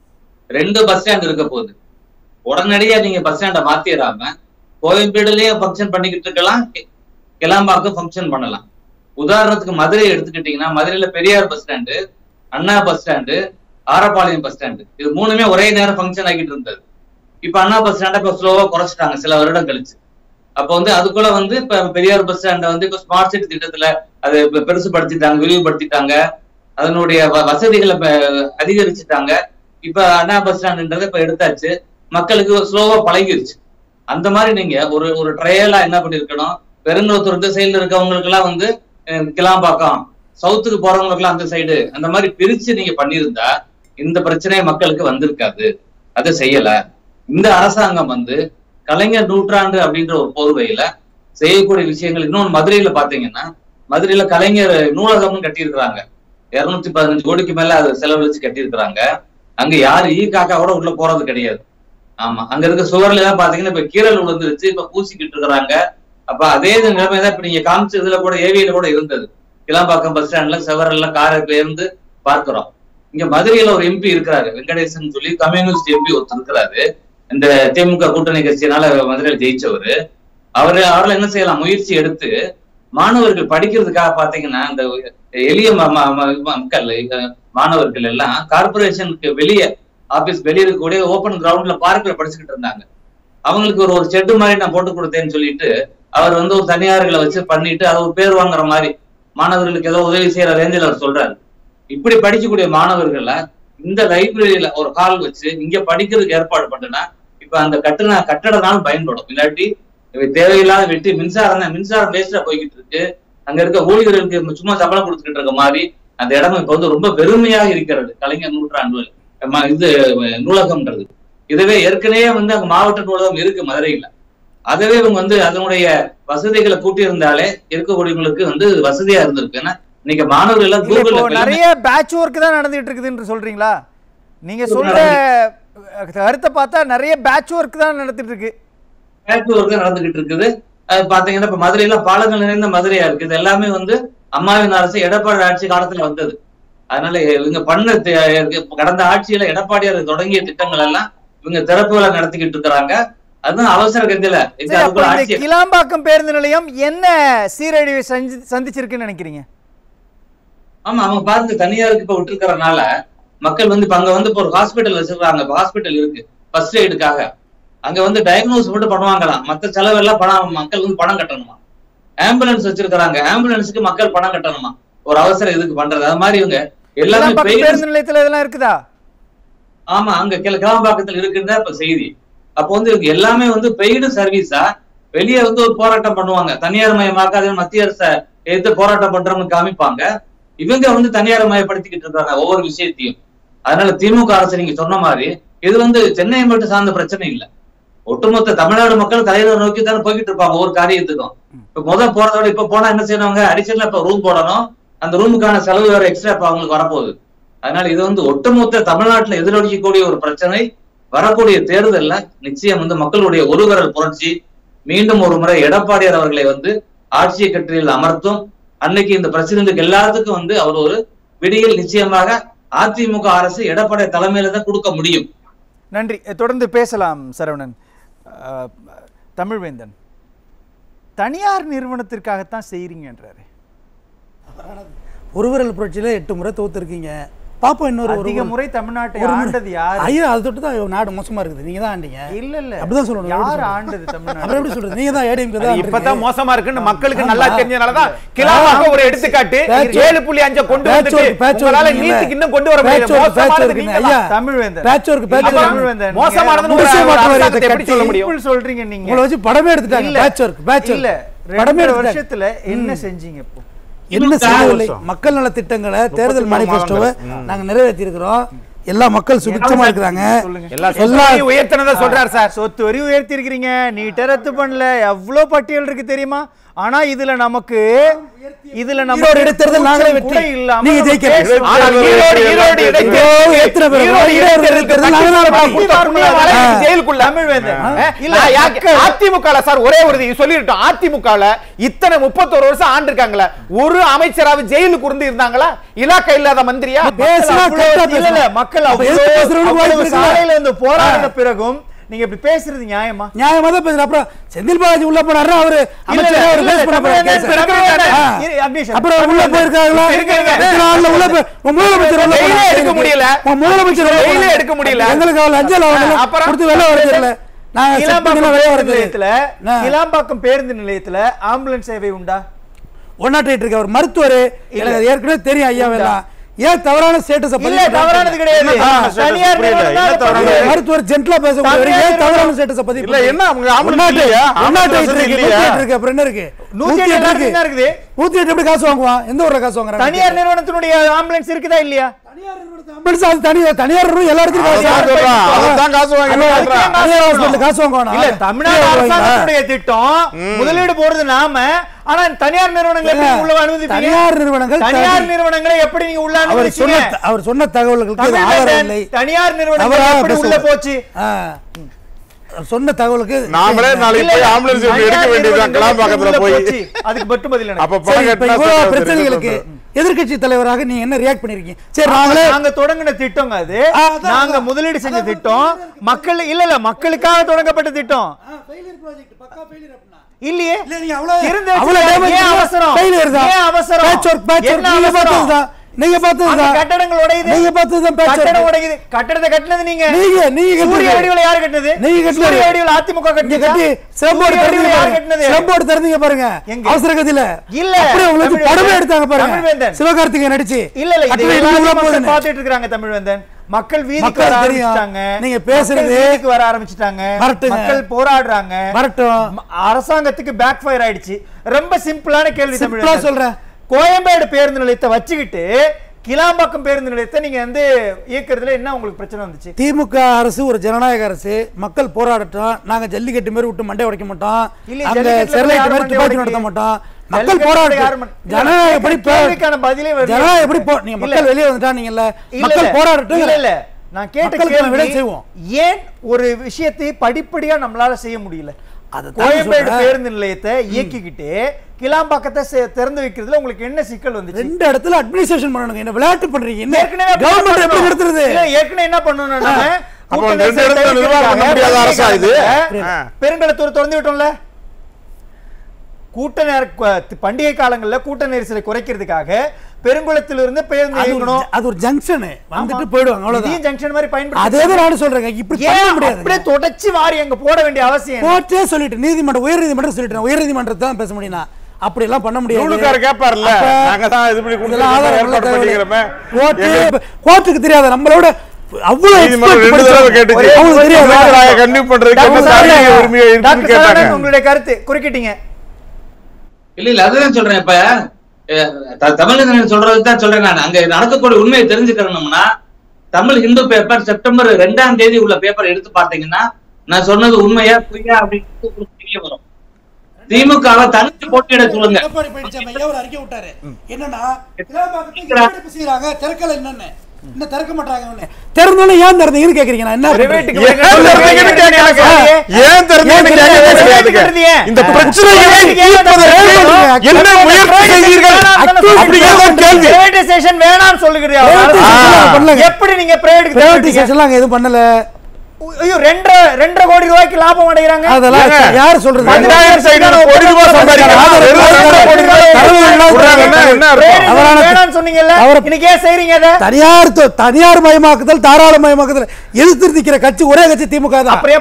ரெண்டு பஸ் ஸ்டாண்ட் இருக்க போகுது. உடனடியா நீங்க பஸ் ஸ்டாண்ட மாத்திராம கோயம்பேடுலயே ஃபங்க்ஷன் பண்ணிக்கிட்டு இருக்கலாம், கிளாம்பாக்கம் ஃபங்க்ஷன் பண்ணலாம். உதாரணத்துக்கு மதுரை எடுத்துக்கிட்டீங்கன்னா மதுரையில Periyar bus stand, Anna bus stand, Arapalayam bus stand, இது மூணுமே ஒரே நேரம் ஃபங்க்ஷன் ஆகிட்டு இருந்தது. இப்ப அண்ணா பஸ் ஸ்டாண்டை இப்ப ஸ்லோவா குறைச்சிட்டாங்க சில வருடம் கழிச்சு. அப்ப வந்து அதுக்குள்ள வந்து இப்ப பெரியார் பஸ் ஸ்டாண்டை வந்து இப்ப ஸ்மார்ட் சிட்டி திட்டத்துல அதை பெருசுபடுத்திட்டாங்க, விரிவுபடுத்திட்டாங்க, அதனுடைய வசதிகளை அதிகரிச்சுட்டாங்க. இப்ப அண்ணா பஸ் ஸ்டாண்டுன்றதை இப்ப எடுத்தாச்சு, மக்களுக்கு ஸ்லோவா பழகிருச்சு. அந்த மாதிரி நீங்க ஒரு ஒரு ட்ரையலா என்ன பண்ணிருக்கணும், பெருங்குளத்தூர் சைடுல இருக்கவங்களுக்கு எல்லாம் வந்து கிளாம்பாக்கம், சவுத்துக்கு போறவங்களுக்கு எல்லாம் அந்த சைடு, அந்த மாதிரி பிரிச்சு நீங்க பண்ணிருந்தா இந்த பிரச்சனை மக்களுக்கு வந்திருக்காது. அதை செய்யல. இந்த அரசாங்கம் வந்து கலைஞர் நூற்றாண்டு அப்படின்ற ஒரு போர்வையில செய்யக்கூடிய விஷயங்கள். இன்னொன்று மதுரையில பாத்தீங்கன்னா மதுரையில கலைஞர் நூலகம்னு கட்டியிருக்கிறாங்க, இருநூத்தி பதினஞ்சு கோடிக்கு மேல அதை செலவழிச்சு கட்டியிருக்கிறாங்க. அங்க யாரு ஈ காக்காவோட உள்ள போறது கிடையாது. ஆமா, அங்க இருக்க சுவர்ல எல்லாம் பாத்தீங்கன்னா இப்ப கீரல் விழுந்துருச்சு, இப்ப பூசிக்கிட்டு இருக்கிறாங்க. அப்ப அதே நிலைமைதான் இப்ப நீங்க காமிச்சதுல கூட ஏவியில கூட இருந்தது. கிளாம்பாக்கம் பஸ் ஸ்டாண்ட்ல செவரெல்லாம் காரை இருந்து பார்க்கிறோம். இங்க மதுரையில ஒரு எம்பி இருக்கிறாரு, வெங்கடேசன் சொல்லி கம்யூனிஸ்ட் எம்பி ஒருத்தர் இருக்கிறாரு. இந்த திமுக கூட்டணி கட்சியினால மதுரையில ஜெயிச்சவரு. அவரு அவர்ல என்ன செய்யலாம், முயற்சி எடுத்து மாணவர்கள் படிக்கிறதுக்காக பாத்தீங்கன்னா இந்த எளிய மக்கள் மாணவர்கள் எல்லாம் கார்பரேஷனுக்கு வெளியே ஆபீஸ் வெளியே இருக்கக்கூடிய ஓப்பன் கிரவுண்ட்ல பார்க்ல படிச்சுக்கிட்டு இருந்தாங்க. அவங்களுக்கு ஒரு ஒரு செட்டு மாதிரி நான் போட்டு கொடுத்தேன்னு சொல்லிட்டு அவர் வந்து ஒரு தனியார்களை வச்சு பண்ணிட்டு அது ஒரு பேர் வாங்குற மாதிரி மாணவர்களுக்கு ஏதோ உதவி செய்யற ரேஞ்சில் அவர் சொல்றாரு. இப்படி படிக்கக்கூடிய மாணவர்களை இந்த லைப்ரரியில ஒரு ஹால் வச்சு இங்க படிக்கிறதுக்கு ஏற்பாடு பண்ணுனா இப்ப அந்த கட்டண கட்டடனாலும் பயன்படும். இல்லாட்டி தேவையில்லாத வெட்டி மின்சாரம் தான், மின்சாரம் வேஸ்டா போய்கிட்டு இருக்கு. அங்க இருக்க ஊழியர்களுக்கு சும்மா சம்பளம் கொடுத்துக்கிட்டு இருக்க மாதிரி அந்த இடம் இப்ப வந்து ரொம்ப பெருமையாக இருக்கிறது. கலைஞர் நூற்றாண்டு இது நூலகம்ன்றது இதுவே ஏற்கனவே வந்து அங்க மாவட்ட நூலகம் இருக்கு மதுரையில. அதவே இவங்க வந்து அதனுடைய வசதிகளை கூட்டி இருந்தாலே இருக்கக்கூடியவங்களுக்கு வந்து வசதியா இருந்திருக்கு. ஏன்னா இன்னைக்கு மாணவர்கள் எல்லாம் கூகுள்ல நிறைய பேட்ச் ஒர்க் தான் நடந்துட்டு இருக்குதுன்னு சொல்றீங்களா? நீங்க சொல்ற கருத்தை பார்த்தா நிறைய பேட்ச் ஒர்க் தான் நடந்துட்டு இருக்கு. பேட்ச் ஒர்க் நடந்துகிட்டு இருக்குது. அது பாத்தீங்கன்னா இப்ப மதுரையில பாலங்கள் நிறைந்த மதுரையா இருக்கு. இது எல்லாமே வந்து அம்மாவின் அரசு எடப்பாடி ஆட்சி காலத்துல வந்தது. அதனால இவங்க பண்ண கடந்த ஆட்சியில எடப்பாடியார் தொடங்கிய திட்டங்கள் எல்லாம் இவங்க திறப்புகளை நடத்திக்கிட்டு இருக்கிறாங்க. அதுதான் அவசர கதியில கிளாம்பாக்கம் பேருந்து நிலையம் என்ன சீரழிவை சந்திச்சிருக்குன்னு நினைக்கிறீங்க? ஆமா, அவங்க பாருங்க தனியாருக்கு இப்ப விட்டுருக்கறனால மக்கள் வந்து இப்ப அங்க வந்து இப்போ ஒரு ஹாஸ்பிட்டல் வச்சிருக்காங்க. ஹாஸ்பிட்டல் இருக்கு ஃபர்ஸ்ட் எய்டுக்காக. அங்க வந்து டயக்னோஸ் மட்டும் பண்ணுவாங்களாம். மத்த செலவெல்லாம் பணம் மக்கள் வந்து பணம் கட்டணுமா. ஆம்புலன்ஸ் வச்சிருக்காங்க, ஆம்புலன்ஸுக்கு மக்கள் பணம் கட்டணுமா ஒரு அவசர இதுக்கு பண்றது. அது மாதிரி இவங்க எல்லாமே பேருந்து நிலையத்துல இதெல்லாம் இருக்குதா? ஆமா, அங்க கிளம்பாக்கத்துல இருக்குன்னு இப்ப செய்தி. அப்போ வந்து எல்லாமே வந்து பெய்டு சர்வீஸா வெளியே வந்து ஒரு போராட்டம் பண்ணுவாங்க. தனியார் மயமாக்காத மத்திய அரசை எடுத்து போராட்டம் பண்றோம்னு காமிப்பாங்க. இவங்க வந்து தனியார் மயப்படுத்திக்கிட்டு இருக்காங்க ஒவ்வொரு விஷயத்தையும். அதனால திமுக அரசு நீங்க சொன்ன மாதிரி இது வந்து சென்னையை மட்டும் சார்ந்த பிரச்சனை இல்லை. ஒட்டுமொத்த தமிழ்நாடு மக்கள் தலைவர் நோக்கி தானே போய்கிட்டு இருப்பாங்க ஒவ்வொரு காரியத்துக்கும். இப்ப முதல் போறதோட இப்ப போனா என்ன செய்யணுங்க, அடிஷனலா இப்ப ரூம் போடணும். அந்த ரூமுக்கான செலவு வேற எக்ஸ்ட்ரா இப்ப அவங்களுக்கு வரப்போகுது. அதனால இது வந்து ஒட்டுமொத்த தமிழ்நாட்டுல எதிரொலிக்கக்கூடிய ஒரு பிரச்சனை. வரக்கூடிய தேர்தல்ல நிச்சயம் வந்து மக்களுடைய ஒருவரல் புரட்சி மீண்டும் ஒரு முறை எடப்பாடியார் அவர்களை வந்து ஆட்சியை கட்டிலில் அமர்த்தும். அன்னைக்கு இந்த பிரச்சனைகளுக்கு எல்லாத்துக்கும் வந்து அவர் ஒரு விடியல் நிச்சயமாக அதிமுக அரசு எடப்பாடி தலைமையில தான் கொடுக்க முடியும். நன்றி. தொடர்ந்து பேசலாம் சரவணன். தமிழ்வேந்தன், தனியார் நிறுவனத்திற்காகத்தான் செய்யறீங்கன்றாரு. ஒருவரல் புரட்சியில எட்டு முறை தோத்துருக்கீங்க. பாப்போம் இன்னொரு அதிக முறை தமிழ்நாட்டை ஆண்டது யார்? ஐயா, அது தொட்டு தான் நாடு மோசமா இருக்குது. நீங்க தான் ஆண்டீங்க. இல்ல இல்ல அப்படிதான் சொல்லணும். யார் ஆண்டது தமிழ்நாடு? அப்புறம் எப்படி சொல்றது? நீங்க தான் ஏடிஎம்கே தான். இப்பதான் மோசமா இருக்குன்னு மக்களுக்கு நல்லா தெரிஞ்சனால தான் கிளாம்பாக்கம் ஒரு எடுத்துக்காட்டு ஏழு புள்ளி அஞ்சு கொண்டு வந்துட்டு உங்களால நீதிக்கு இன்னும் கொண்டு வர முடியல. மோசமானது ஐயா Tamilvendhan. Patch work patch Tamilvendhan. மோசமானது ஒரு எப்படி சொல்ல முடியும்? எப்படி சொல்றீங்க நீங்க? உங்களை வச்சு படமே எடுத்துட்டாங்க. பேட்ச் ஒர்க் பேட்ச் இல்ல. ரெண்டு வருஷத்துல என்ன செஞ்சீங்க? இப்போ என்ன செய்யவில்லை? மக்கள் நல திட்டங்களை தேர்தல் மேனிஃபெஸ்டோவை நாங்க நிறைவேற்றி இருக்கிறோம். எல்லா மக்கள் சுபிட்சமா இருக்கிறாங்க. எல்லாம் உயர்த்தினதா சொல்றாரு சார். சொத்து வரி உயர்த்தி இருக்கிறீங்க, நீட்ட ரத்து பண்ணல, எவ்வளவு பட்டியல் இருக்கு தெரியுமா? ஆனா இதுல நமக்கு இதுல நம்ம இடைத்தேர்தல் நாங்களே வெற்றி இல்லாம நீங்க ஜெயிக்கிறீங்க. ஆனா ஈரோடு ஈரோடு இடைத்தேர்தல் எத்தனை பேர் ஈரோடு இடைத்தேர்தல் நாங்களே ஜெயிலுக்குள்ள தமிழ்வேந்தன் இல்ல அதிமுகல சார் ஒரே ஒரு சொல்லிட்டோம். அதிமுகல இத்தனை முப்பத்தொரு வருஷம் ஆண்டு இருக்காங்களா, ஒரு அமைச்சராவது ஜெயிலுக்கு இருந்து இருந்தாங்களா? இலாக்கா இல்லாத மந்திரியா? பேசினா இல்ல இல்ல மக்கள் அவ்வளவு சாலையில இருந்து போராடின பிறகும் நீங்க இப்படி பேசுறது நியாயமா? நியாயமா தான் பேசுற. அப்புறம் செந்தில் பாலாஜி உள்ள போனாரு, அவரு அமைச்சரா அவர் பேச பண்ண போறாரு. அப்புறம் உள்ள போயிருக்காங்களா? நாள்ல உள்ள முதலமைச்சர் உள்ள எடுக்க முடியல. முதலமைச்சர் வெளியில எடுக்க முடியல. எங்களுக்கு அவள அஞ்சல் அவள கொடுத்து வெளிய வர தெரியல. நான் கிளாம்பாக்கம் பேருந்து நிலையத்துல கிளாம்பாக்கம் பேருந்து நிலையத்துல ஆம்புலன்ஸ் சேவை உண்டா? ஒன்னாட்டிட்டு இருக்க ஒரு மருத்துவர் எனக்கு ஏற்கனவே தெரியும் ஐயா. வேலாம் ஏன் தவறான ஸ்டேட்டஸ் இல்ல தவறானது கிடையாது. தனியார் நிறுவனம் மருத்துவர் ஜென்ட்லா பேசக்கூடிய ஏன் தவறான ஸ்டேட்டஸ் பத்தி இல்ல என்ன அவங்க ஆம்புலன்ஸ் இருக்கு. அப்புறம் என்ன இருக்கு? நூத்தி எட்டு இருக்குது. நூத்தி எட்டு எப்படி காசு வாங்குவான்? எந்த ஊர்ல காசு வாங்குறாங்க? தனியார் நிறுவனத்தினுடைய ஆம்புலன்ஸ் இருக்குதா இல்லையா? தனியார் தனியார் தனியார் எல்லாருக்கும் காசு வாங்குவாங்க. இல்ல தமிழ்நாடு அரசாங்கத்துடைய திட்டம் முதலீடு போறது நாம. ஆனா தனியார் நிறுவனங்களை உள்ள அனுமதி தனியார் நிறுவனங்கள் தனியார் நிறுவனங்களை எப்படி நீங்க உள்ள அனுமதிச்சீங்க? அவர் சொன்ன தகவல்களுக்கு ஆதாரம் இல்லை. தனியார் நிறுவனங்கள் எப்படி உள்ள போச்சு? சொன்ன தகவலுக்கு நாமளே நாளைக்கு போய் ஆம்புலன்ஸ் எடுக்க வேண்டியதுதான் கிளாம்பாக்கத்துல போய். அதுக்கு மட்டும் பதில் என்ன? அப்ப பணம் கட்டினா பிரச்சனைகளுக்கு எதிர்க்கட்சி தலைவராக நீங்க என்ன ரியாக்ட் பண்ணிருக்கீங்க? சரி, நாங்களே நாங்க தொடங்கின திட்டம் அது. நாங்க முதலீடு செஞ்ச திட்டம் மக்கள் இல்ல இல்ல மக்களுக்காக தொடங்கப்பட்ட திட்டம் இல்லையே. ஏன் அவசரம்? ஏன் அவசரம்? நீங்க பார்த்தது கட்டடங்கள் உடையுது. நீங்க பார்த்தது கட்டடம் உடையுது. கட்டடத்தை கட்டினது நீங்க. நீங்க நீங்க சூரிய வடிவில் யார் கட்டினது? நீங்க கட்டினது. சூரிய வடிவில் அதிமுக கட்டி கட்டி சிலம்போர்டு தெரிஞ்சு யார் கட்டினது? சிலம்போர்டு தெரிஞ்சீங்க பாருங்க. அவசர கதியில இல்ல அப்படியே உங்களுக்கு படமே எடுத்தாங்க பாருங்க. சிவகார்த்திகேயன் நடிச்சு. இல்ல இல்ல இது மக்கள் பார்த்துட்டு இருக்காங்க தமிழ்வேந்தன். மக்கள் வீதிக்கு வர ஆரம்பிச்சிட்டாங்க. நீங்க பேசுறது வீதிக்கு வர ஆரம்பிச்சிட்டாங்க. மக்கள் போராடுறாங்க. வரட்டும். அரசாங்கத்துக்கு பேக் ஃபயர் ஆயிடுச்சு. ரொம்ப சிம்பிளான கேள்வி தமிழ்வேந்தன் சொல்றேன். கோயம்பேடு பேருந்து நிலையத்தை வச்சுக்கிட்டு கிளாம்பாக்கம் பேருந்து நிலையத்தை நீங்க வந்து இயக்குறதுல என்ன உங்களுக்கு பிரச்சனை வந்துச்சு? திமுக அரசு ஒரு ஜனநாயக அரசு. மக்கள் போராடட்டும். நாங்க ஜல்லிக்கட்டு மாதிரி விட்டு மண்டை உடைக்க மாட்டோம். அங்க ஸ்டெர்லைட் மாதிரி துப்பாக்கி நடத்த மாட்டோம். மக்கள் போராட்டம். ஜனநாயக எப்படி ஜனநாயக எப்படி நீங்க மக்கள் வெளியே வந்துட்டாங்கல்ல, மக்கள் போராடட்டும். இல்ல இல்ல நான் கேட்ட கேள்வி செய்வோம். ஏன் ஒரு விஷயத்தை படிப்படியா நம்மளால செய்ய முடியல? கோயம்பேடு பேருந்து நிலையத்தை இயக்கிக்கிட்டு கிளாம்பாக்கத்தை திறந்து வைக்கிறதுல உங்களுக்கு என்ன சிக்கல் வந்து? ரெண்டு இடத்துல அட்மினிஸ்ட்ரேஷன் பண்ணணும். என்ன விளையாட்டு பண்றீங்க? என்ன கவர்மெண்ட் எப்படி நடத்துறது? ஏற்கனவே என்ன பண்ணணும்? நாம பெருங்கலத்தூர் திறந்து விட்டோம்ல. கூட்ட நேர பண்டிகை காலங்களில் கூட்ட நெரிசலை குறைக்கிறதுக்காக பெருங்குளத்திலிருந்து பேருந்து இயக்கணும். அது ஒரு ஜங்ஷன் வந்துட்டு போயிடுவாங்க, அவ்வளவுதான். ஜங்ஷன் மாதிரி பயன்படுத்தி அதே தான் நான் சொல்றேன். இப்படி பண்ண முடியாது. அப்படியே தொடச்சி வாரி அங்க போட வேண்டிய அவசியம். கோர்ட்டே சொல்லிட்டு நீதிமன்றம் உயர் நீதிமன்றம் சொல்லிட்டு உயர் நீதிமன்றத்தை தான் பேச முடியும். அப்படி எல்லாம் பண்ண முடியாது. நூலுக்கார கேட்பார்ல, நாங்க தான் இது பண்ணி கொடுத்தோம் ஏற்பாடு பண்ணிக்கிறோமே. கோர்ட் கோர்ட்டுக்கு தெரியாத நம்மளோட அவ்வளவு ரெண்டு தடவை கேட்டுச்சு. அவங்களுக்கு தெரியாது கண்டிப்பா பண்றதுக்கு உரிமையை இருக்குன்னு கேட்டாங்க. உங்களுடைய கருத்து குறுக்கிட்டீங்க. இல்ல இல்ல அதுதான் சொல்றேன். இப்ப தமிழ் சொல்றதுதான் சொல்றேன். நான் அங்க நடக்கக்கூடிய உண்மையை தெரிஞ்சுக்கணும்னா தமிழ் ஹிந்து பேப்பர் செப்டம்பர் ரெண்டாம் தேதி உள்ள பேப்பர் எடுத்து பார்த்தீங்கன்னா நான் சொன்னது உண்மையா புரியா அப்படின்னு தெரிய வரும். திமுகவை தனித்து போட்டியிட சொல்லுங்க. ஒரு அறிக்கை விட்டாரு என்னன்னா திறக்கல என்னன்னு இன்னும் திறக்க மாட்டாங்க. திறந்தோன்னு ஏன் திறந்தீங்கன்னு கேக்குறீங்க. நான் என்ன ஏன் திறந்தீங்க? இந்த பிரச்சனையை என்ன முயற்சி செய்வீர்கள் அப்படிங்கறத கேள்வி. பிரைவேடைசேஷன் வேணாம்னு சொல்லுகிறீங்க. எப்படி நீங்க பிரைவேடைசேஷன் எல்லாம் எதுவும் பண்ணல? ஐயோ ரெண்டரை ரெண்டரை கோடி ரூபாய்க்கு லாபம் அடைகிறாங்க. அதெல்லாம் யார் சொல்றது? ரெண்டாயிரம் கோடி ரூபாய் சம்பாதிக்கிறாங்க. இன்னைக்கு ஏன் செய்றீங்க? தனியார் தனியார் மயமாக்குதல் தாராள மயமாக்குதல் எதிர்த்து நிக்கிற கட்சி ஒரே கட்சி திமுக தான். அப்படியே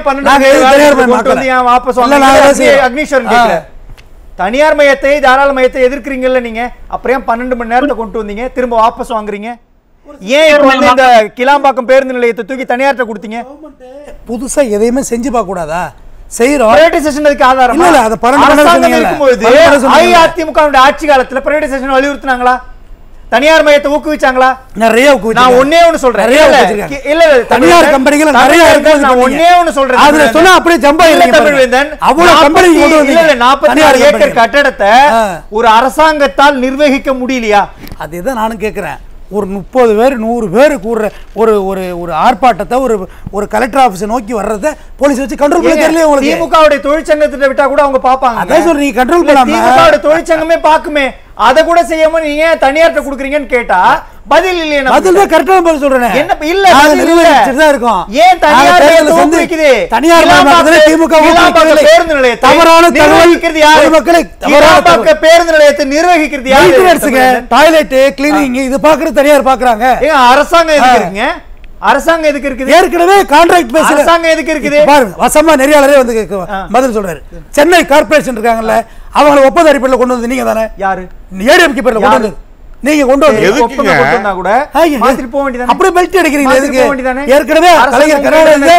தனியார் மயத்தை தாராள மயத்தை எதிர்க்கிறீங்கல்ல நீங்க, அப்புறம் பன்னெண்டு மணி நேரத்தை கொண்டு வந்தீங்க, திரும்ப வாபஸ் வாங்குறீங்க. ஏன் இப்ப வந்து இந்த கிளாம்பாக்கம் பேருந்து நிலையத்தை தூக்கி தனியார்ட்ட கொடுத்தீங்க? புதுசா எதையுமே செஞ்சு பார்க்க கூடாதா? செய்யறோம். பிரைவேடைசேஷன் அதுக்கு ஆதாரம் இல்ல. அத பன்னெண்டு இருக்கும்போது அஇஅதிமுக ஆட்சி காலத்துல பிரைவேடைசேஷன் வலியுறுத்தினாங்களா? தனியார் மையத்தை ஊக்குவிச்சாங்களா? நிறைய ஊக்குவிச்சாங்க. நான் ஒண்ணே ஒன்னு சொல்றேன். இல்ல இல்ல தனியார் கம்பெனிகள் நிறைய இருக்கு. நான் ஒண்ணே ஒன்னு சொல்றேன். அதுல சொன்னா அப்படியே ஜம்பா இல்ல தமிழ்வேந்தன். அவ்வளவு கம்பெனி கொண்டு வந்து இல்ல இல்ல நாற்பத்தி ஆறு ஏக்கர் கட்டடத்தை ஒரு அரசாங்கத்தால் நிர்வகிக்க முடியலையா? அதுதான் நானும் கேக்குறேன். ஒரு முப்பது பேர் நூறு பேர் கூடுற ஒரு ஒரு ஒரு ஆர்ப்பாட்டத்தை ஒரு ஒரு கலெக்டர் ஆபீஸை நோக்கி வர்றதை போலீஸ் வச்சு கண்ட்ரோல் பண்ண தெரியல உங்களுக்கு. திமுகவுடைய தொழிற்சங்கத்திட்ட விட்டா கூட அவங்க பாப்பாங்க. அதான் சொல்றேன், நீங்க கண்ட்ரோல் பண்ணாம திமுகவுடைய தொழிற்சங்கமே பாக்குமே, அதை கூட செய்யாம நீங்க தனியார்ட்ட குடுக்குறீங்கன்னு கேட்டா பதில் இல்லையே. பதில் தான் கரெக்டா பதில் சொல்றேன். என்ன இல்ல பதில் தான் இருக்கும். ஏன் தனியார் ஊக்குவிக்குது? தனியார் மயமாக்குதல் திமுக ஊக்குவிக்குது. பேருந்து நிலையத்தை தவறான தகவல் இருக்கிறது யாரு? மக்களை தவறான பேருந்து நிலையத்தை நிர்வகிக்கிறது யாரு? டாய்லெட் கிளீனிங் இது பாக்குறது தனியார் பாக்குறாங்க. ஏங்க அரசாங்கம் எதுக்கு இருக்குங்க? அரசாங்கம் எதுக்கு இருக்குது? ஏற்கனவே கான்ட்ராக்ட் பேஸ் அரசாங்கம் எதுக்கு இருக்குது? பாருங்க வசமா நெறியாளரே வந்து பதில் சொல்றாரு. சென்னை கார்ப்பரேஷன் இருக்காங்கல்ல, அவங்கள ஒப்பந்த அடிப்படையில் கொண்டு வந்து நீங்க தானே? யாரு? ஏடிஎம்கே பேர்ல கொண்டு வந்து நீங்க கொண்டு வந்து ஒப்பந்தம் கொண்டு வந்தா கூட மாத்திட்டு போக வேண்டியதானே? அப்படியே பெல்ட் அடிக்கிறீங்க எதுக்கு? ஏற்கனவே கலைஞர் கருணாநிதி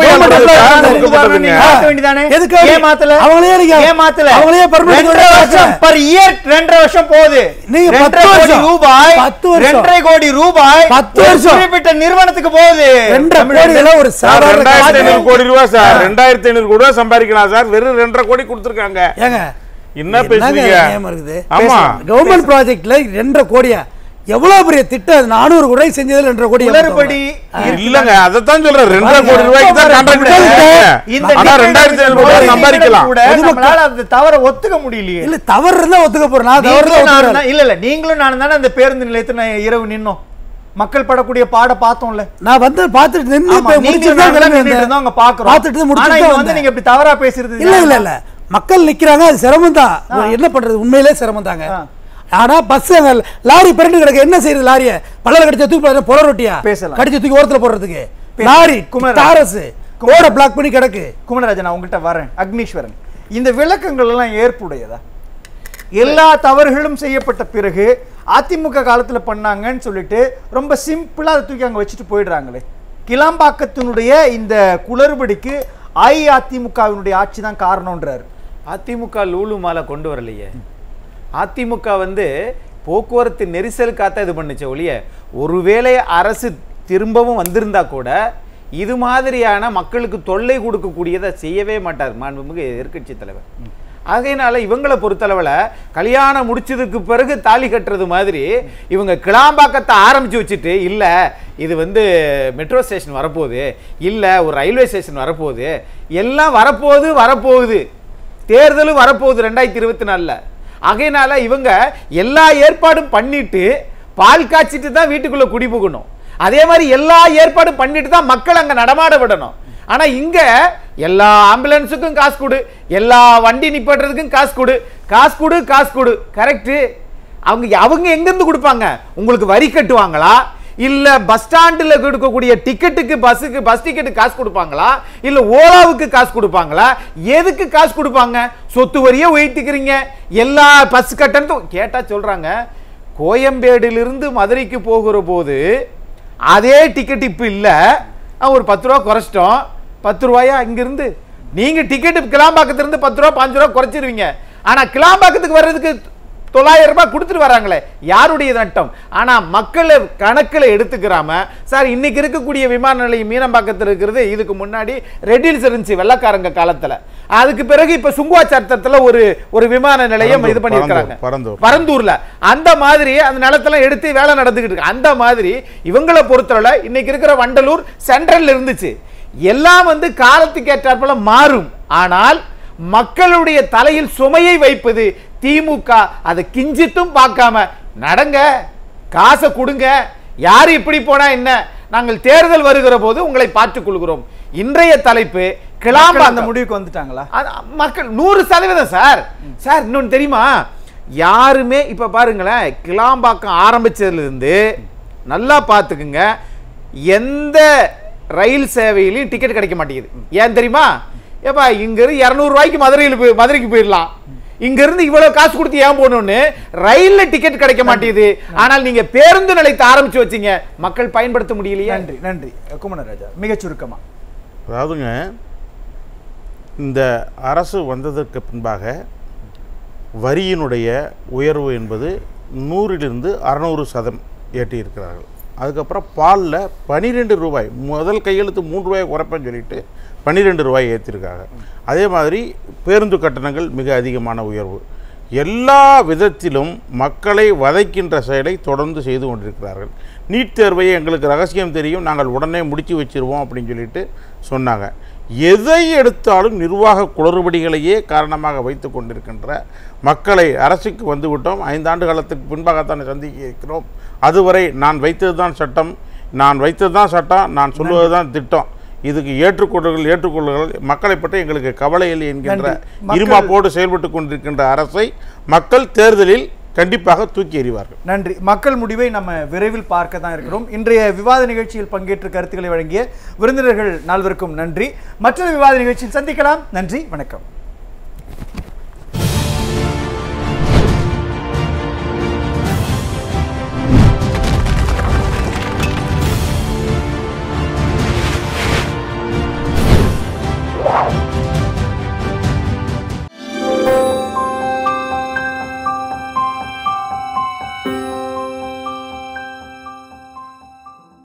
மாத்த வேண்டியதானே? எதுக்கு ஏன் மாத்தல? அவங்களே ஏன் மாத்தல? அவங்களே பர்மனன்ட் வருஷம் பர் இயர் ரெண்டரை வருஷம் போகுது. நீங்க பத்து கோடி ரூபாய் ரெண்டரை கோடி ரூபாய் பத்து வருஷம் குறிப்பிட்ட நிறுவனத்துக்கு போகுது. ரெண்டரை கோடி எல்லாம் ஒரு சாதாரண ரெண்டாயிரத்து ஐநூறு கோடி ரூபாய் சார், ரெண்டாயிரத்து ஐநூறு கோடி ரூபாய் சம்பாதிக்கலாம் சார். வெறும் ரெண்டரை கோடி கொடுத்திருக்காங்க. ஏங்க என்ன பேசுறீங்க? ஆமா கவர்மெண்ட் ப்ராஜெக்ட்ல ரெண்டரை கோடியா? எவ்வளவு பெரிய திட்டம். நானூறு கோடி செஞ்சதுல ரெண்டரை கோடி இல்லங்க. அதத்தான் சொல்றேன், ரெண்டரை கோடி ரூபாய்க்கு தான் கான்ட்ராக்ட். ஆனா ரெண்டாயிரத்து ஐநூறு கோடி சம்பாதிக்கலாம். நம்மளால அந்த தவற ஒத்துக்க முடியலையே. இல்ல தவறு இருந்தா ஒத்துக்க போறேன். நான் தவறு இல்ல இல்ல நீங்களும் நானும் தானே அந்த பேருந்து நிலையத்துல இரவு நின்னோம், மக்கள் படக்கூடிய பாட பார்த்தோம்ல. நான் வந்து பாத்துட்டு நின்னு முடிச்சிட்டு அங்க பாக்குறோம். பாத்துட்டு முடிச்சிட்டு வந்து நீங்க இப்படி தவறா பேசுறது இல்ல இல்ல இல்ல. மக்கள் நிக்கிறாங்க, அது சிரமம் தான். என்ன பண்றது, உண்மையிலே சிரமம் தாங்க. ஆனா பஸ் லாரி பிரண்டு கிடக்கு, என்ன செய்யறது? லாரிய பலர் கடிச்ச தூக்கி பொல ரொட்டியா கடிச்சு தூக்கி ஓரத்துல போடுறதுக்கு லாரி குமரராஜ் கோட பிளாக் பண்ணி கிடக்கு. குமரராஜன் நான் உங்ககிட்ட வரேன். அக்னீஸ்வரன், இந்த விளக்கங்கள் எல்லாம் ஏற்புடையதா? எல்லா தவறுகளும் செய்யப்பட்ட பிறகு அதிமுக காலத்துல பண்ணாங்கன்னு சொல்லிட்டு ரொம்ப சிம்பிளா அதை தூக்கி அங்க வச்சுட்டு போயிடுறாங்களே. கிளாம்பாக்கத்தினுடைய இந்த குளறுபடிக்கு அஇஅதிமுகவினுடைய ஆட்சி தான் காரணம்ன்றாரு. அதிமுக லூலு மாலை கொண்டு வரலையே. அதிமுக வந்து போக்குவரத்து நெரிசலுக்காக இது பண்ணுச்சு ஒழிய, ஒருவேளை அரசு திரும்பவும் வந்திருந்தா கூட இது மாதிரியான மக்களுக்கு தொல்லை கொடுக்கக்கூடியதை செய்யவே மாட்டார் மாண்புமிகு எதிர்க்கட்சி தலைவர். அதனால இவங்களை பொறுத்தளவில் கல்யாணம் முடிச்சதுக்கு பிறகு தாலி கட்டுறது மாதிரி இவங்க கிளாம்பாக்கத்தை ஆரம்பிச்சு வச்சுட்டு இல்லை இது வந்து மெட்ரோ ஸ்டேஷன் வரப்போகுது, இல்லை ஒரு ரயில்வே ஸ்டேஷன் வரப்போகுது, எல்லாம் வரப்போகுது வரப்போகுது தேர்தலும் வரப்போகுது ரெண்டாயிரத்தி இருபத்தி நாலில். ஆகையினால இவங்க எல்லா ஏற்பாடும் பண்ணிட்டு பால் காய்ச்சிட்டு தான் வீட்டுக்குள்ள குடி புகணும். அதே மாதிரி எல்லா ஏற்பாடும் பண்ணிட்டு தான் மக்கள் அங்க நடமாட விடணும். ஆனா இங்க எல்லா ஆம்புலன்ஸுக்கும் காசு கொடு, எல்லா வண்டி நிப்பாட்டுறதுக்கும் காசு கொடு, காசு கொடு காசு கொடு. கரெக்ட். அவங்க அவங்க எங்க இருந்து கொடுப்பாங்க? உங்களுக்கு வரி கட்டுவாங்களா, இல்ல பஸ் ஸ்டாண்டில் கொடுக்கக்கூடிய டிக்கெட்டுக்கு பஸ்ஸுக்கு பஸ் டிக்கெட்டு காசு கொடுப்பாங்களா, இல்ல ஓலாவுக்கு காசு கொடுப்பாங்களா? எதுக்கு காசு கொடுப்பாங்க? சொத்து வரியை உயர்த்திக்கிறீங்க, எல்லா பஸ் கட்டணத்தும் கேட்டா சொல்றாங்க கோயம்பேடிலிருந்து மதுரைக்கு போகிற போது அதே டிக்கெட் இப்ப இல்ல, ஒரு பத்து ரூபா குறைச்சிட்டோம். பத்து ரூபாயா இங்கிருந்து நீங்க டிக்கெட் கிளாம்பாக்கத்திலிருந்து பத்து ரூபா பாஞ்சு ரூபா குறைச்சிருவீங்க. ஆனா கிளாம்பாக்கத்துக்கு வர்றதுக்கு தொள்ளாயிரம் ரூபாய் கொடுத்துட்டு வராங்களே, யாருடைய நட்டம்? ஆனா மக்களை கணக்கில் எடுத்துக்கிறாம சார் இன்னைக்கு இருக்கக்கூடிய விமான நிலையம் மீனம்பாக்கத்தில் இருக்கிறது இதுக்கு முன்னாடி ரெட்டில்ஸ் இருந்துச்சு வெள்ளக்காரங்க காலத்துல. அதுக்கு பிறகு இப்ப சுங்குவாச்சாரத்துல ஒரு ஒரு விமான நிலையம் இது பண்ணிருக்காங்க பரந்தூர்ல. அந்த மாதிரி அந்த நிலத்தெல்லாம் எடுத்து வேலை நடந்துகிட்டு இருக்கு. அந்த மாதிரி இவங்களை பொறுத்தவரை இன்னைக்கு இருக்கிற வண்டலூர் சென்ட்ரல் இருந்துச்சு. எல்லாம் வந்து காலத்துக்கு ஏற்றாற்போல மாறும். ஆனால் மக்களுடைய தலையில் சுமையை வைப்பது திமுக. அதை கிஞ்சித்தும் பார்க்காம நடங்க, காசை கொடுங்க, யாரு இப்படி போனா என்ன, நாங்கள் தேர்தல் வருகிற போது உங்களை பார்த்துக் கொள்கிறோம். இன்றைய தலைப்பு கிளாம்பா. அந்த முடிவுக்கு வந்துட்டாங்களா மக்கள்? நூறு சதவீதம் சார். சார் இன்னொன்னு தெரியுமா, யாருமே இப்ப பாருங்களேன், கிளாம்பாக்கம் ஆரம்பிச்சதுல இருந்து நல்லா பார்த்துக்குங்க, எந்த ரயில் சேவையிலையும் டிக்கெட் கிடைக்க மாட்டேங்குது. ஏன் தெரியுமா? ஏப்பா இங்க இருந்து இருநூறு ரூபாய்க்கு மதுரையில் போய் மதுரைக்கு போயிடலாம், இங்க இருந்து இவ்வளவு காசு கொடுத்து ஏன் போகணும்னு ரயில்ல டிக்கெட் கிடைக்க மாட்டேங்குது. ஆனால் நீங்க பேருந்து நிலையத்தை ஆரம்பிச்சு வச்சீங்க, மக்கள் பயன்படுத்த முடியலையா? நன்றி நன்றி குமணராஜா. மிக சுருக்கமா, அதாவதுங்க இந்த அரசு வந்ததற்கு பின்பாக வரியினுடைய உயர்வு என்பது நூறிலிருந்து அறநூறு சதம் ஏற்றியிருக்கிறார்கள். அதுக்கப்புறம் பாலில் பன்னிரெண்டு ரூபாய், முதல் கையெழுத்து மூன்று ரூபாய் குறைப்பேன்னு சொல்லிட்டு பன்னிரெண்டு ரூபாய் ஏற்றிருக்காங்க. அதே மாதிரி பேருந்து கட்டணங்கள் மிக அதிகமான உயர்வு. எல்லா விதத்திலும் மக்களை வதைக்கின்ற செயலை தொடர்ந்து செய்து கொண்டிருக்கிறார்கள். நீட் தேர்வையை எங்களுக்கு ரகசியம் தெரியும், நாங்கள் உடனே முடித்து வச்சிருவோம் அப்படின்னு சொல்லிட்டு சொன்னாங்க. எதை எடுத்தாலும் நிர்வாக குளறுபடிகளையே காரணமாக வைத்து கொண்டிருக்கின்ற மக்களை அரசுக்கு வந்துவிட்டோம். ஐந்தாண்டு காலத்துக்கு பின்பாகத்தான் சந்திக்க இருக்கிறோம். அதுவரை நான் வைத்தது தான் சட்டம், நான் வைத்தது தான் சட்டம், நான் சொல்லுவது தான் திட்டம், இதுக்கு ஏற்றுக்கொள்ளுங்கள் ஏற்றுக்கொள்ளுங்கள், மக்களை பற்றி எங்களுக்கு கவலை இல்லை என்கின்ற இருமாப்போடு செயல்பட்டு கொண்டிருக்கின்ற அரசை மக்கள் தேர்தலில் கண்டிப்பாக தூக்கி எறிவார்கள். நன்றி. மக்கள் முடிவை நம்ம விரைவில் பார்க்க தான் இருக்கிறோம். இன்றைய விவாத நிகழ்ச்சியில் பங்கேற்று கருத்துக்களை வழங்கிய விருந்தினர்கள் நால்வருக்கும் நன்றி. மற்றொரு விவாத நிகழ்ச்சியில் சந்திக்கலாம். நன்றி, வணக்கம்.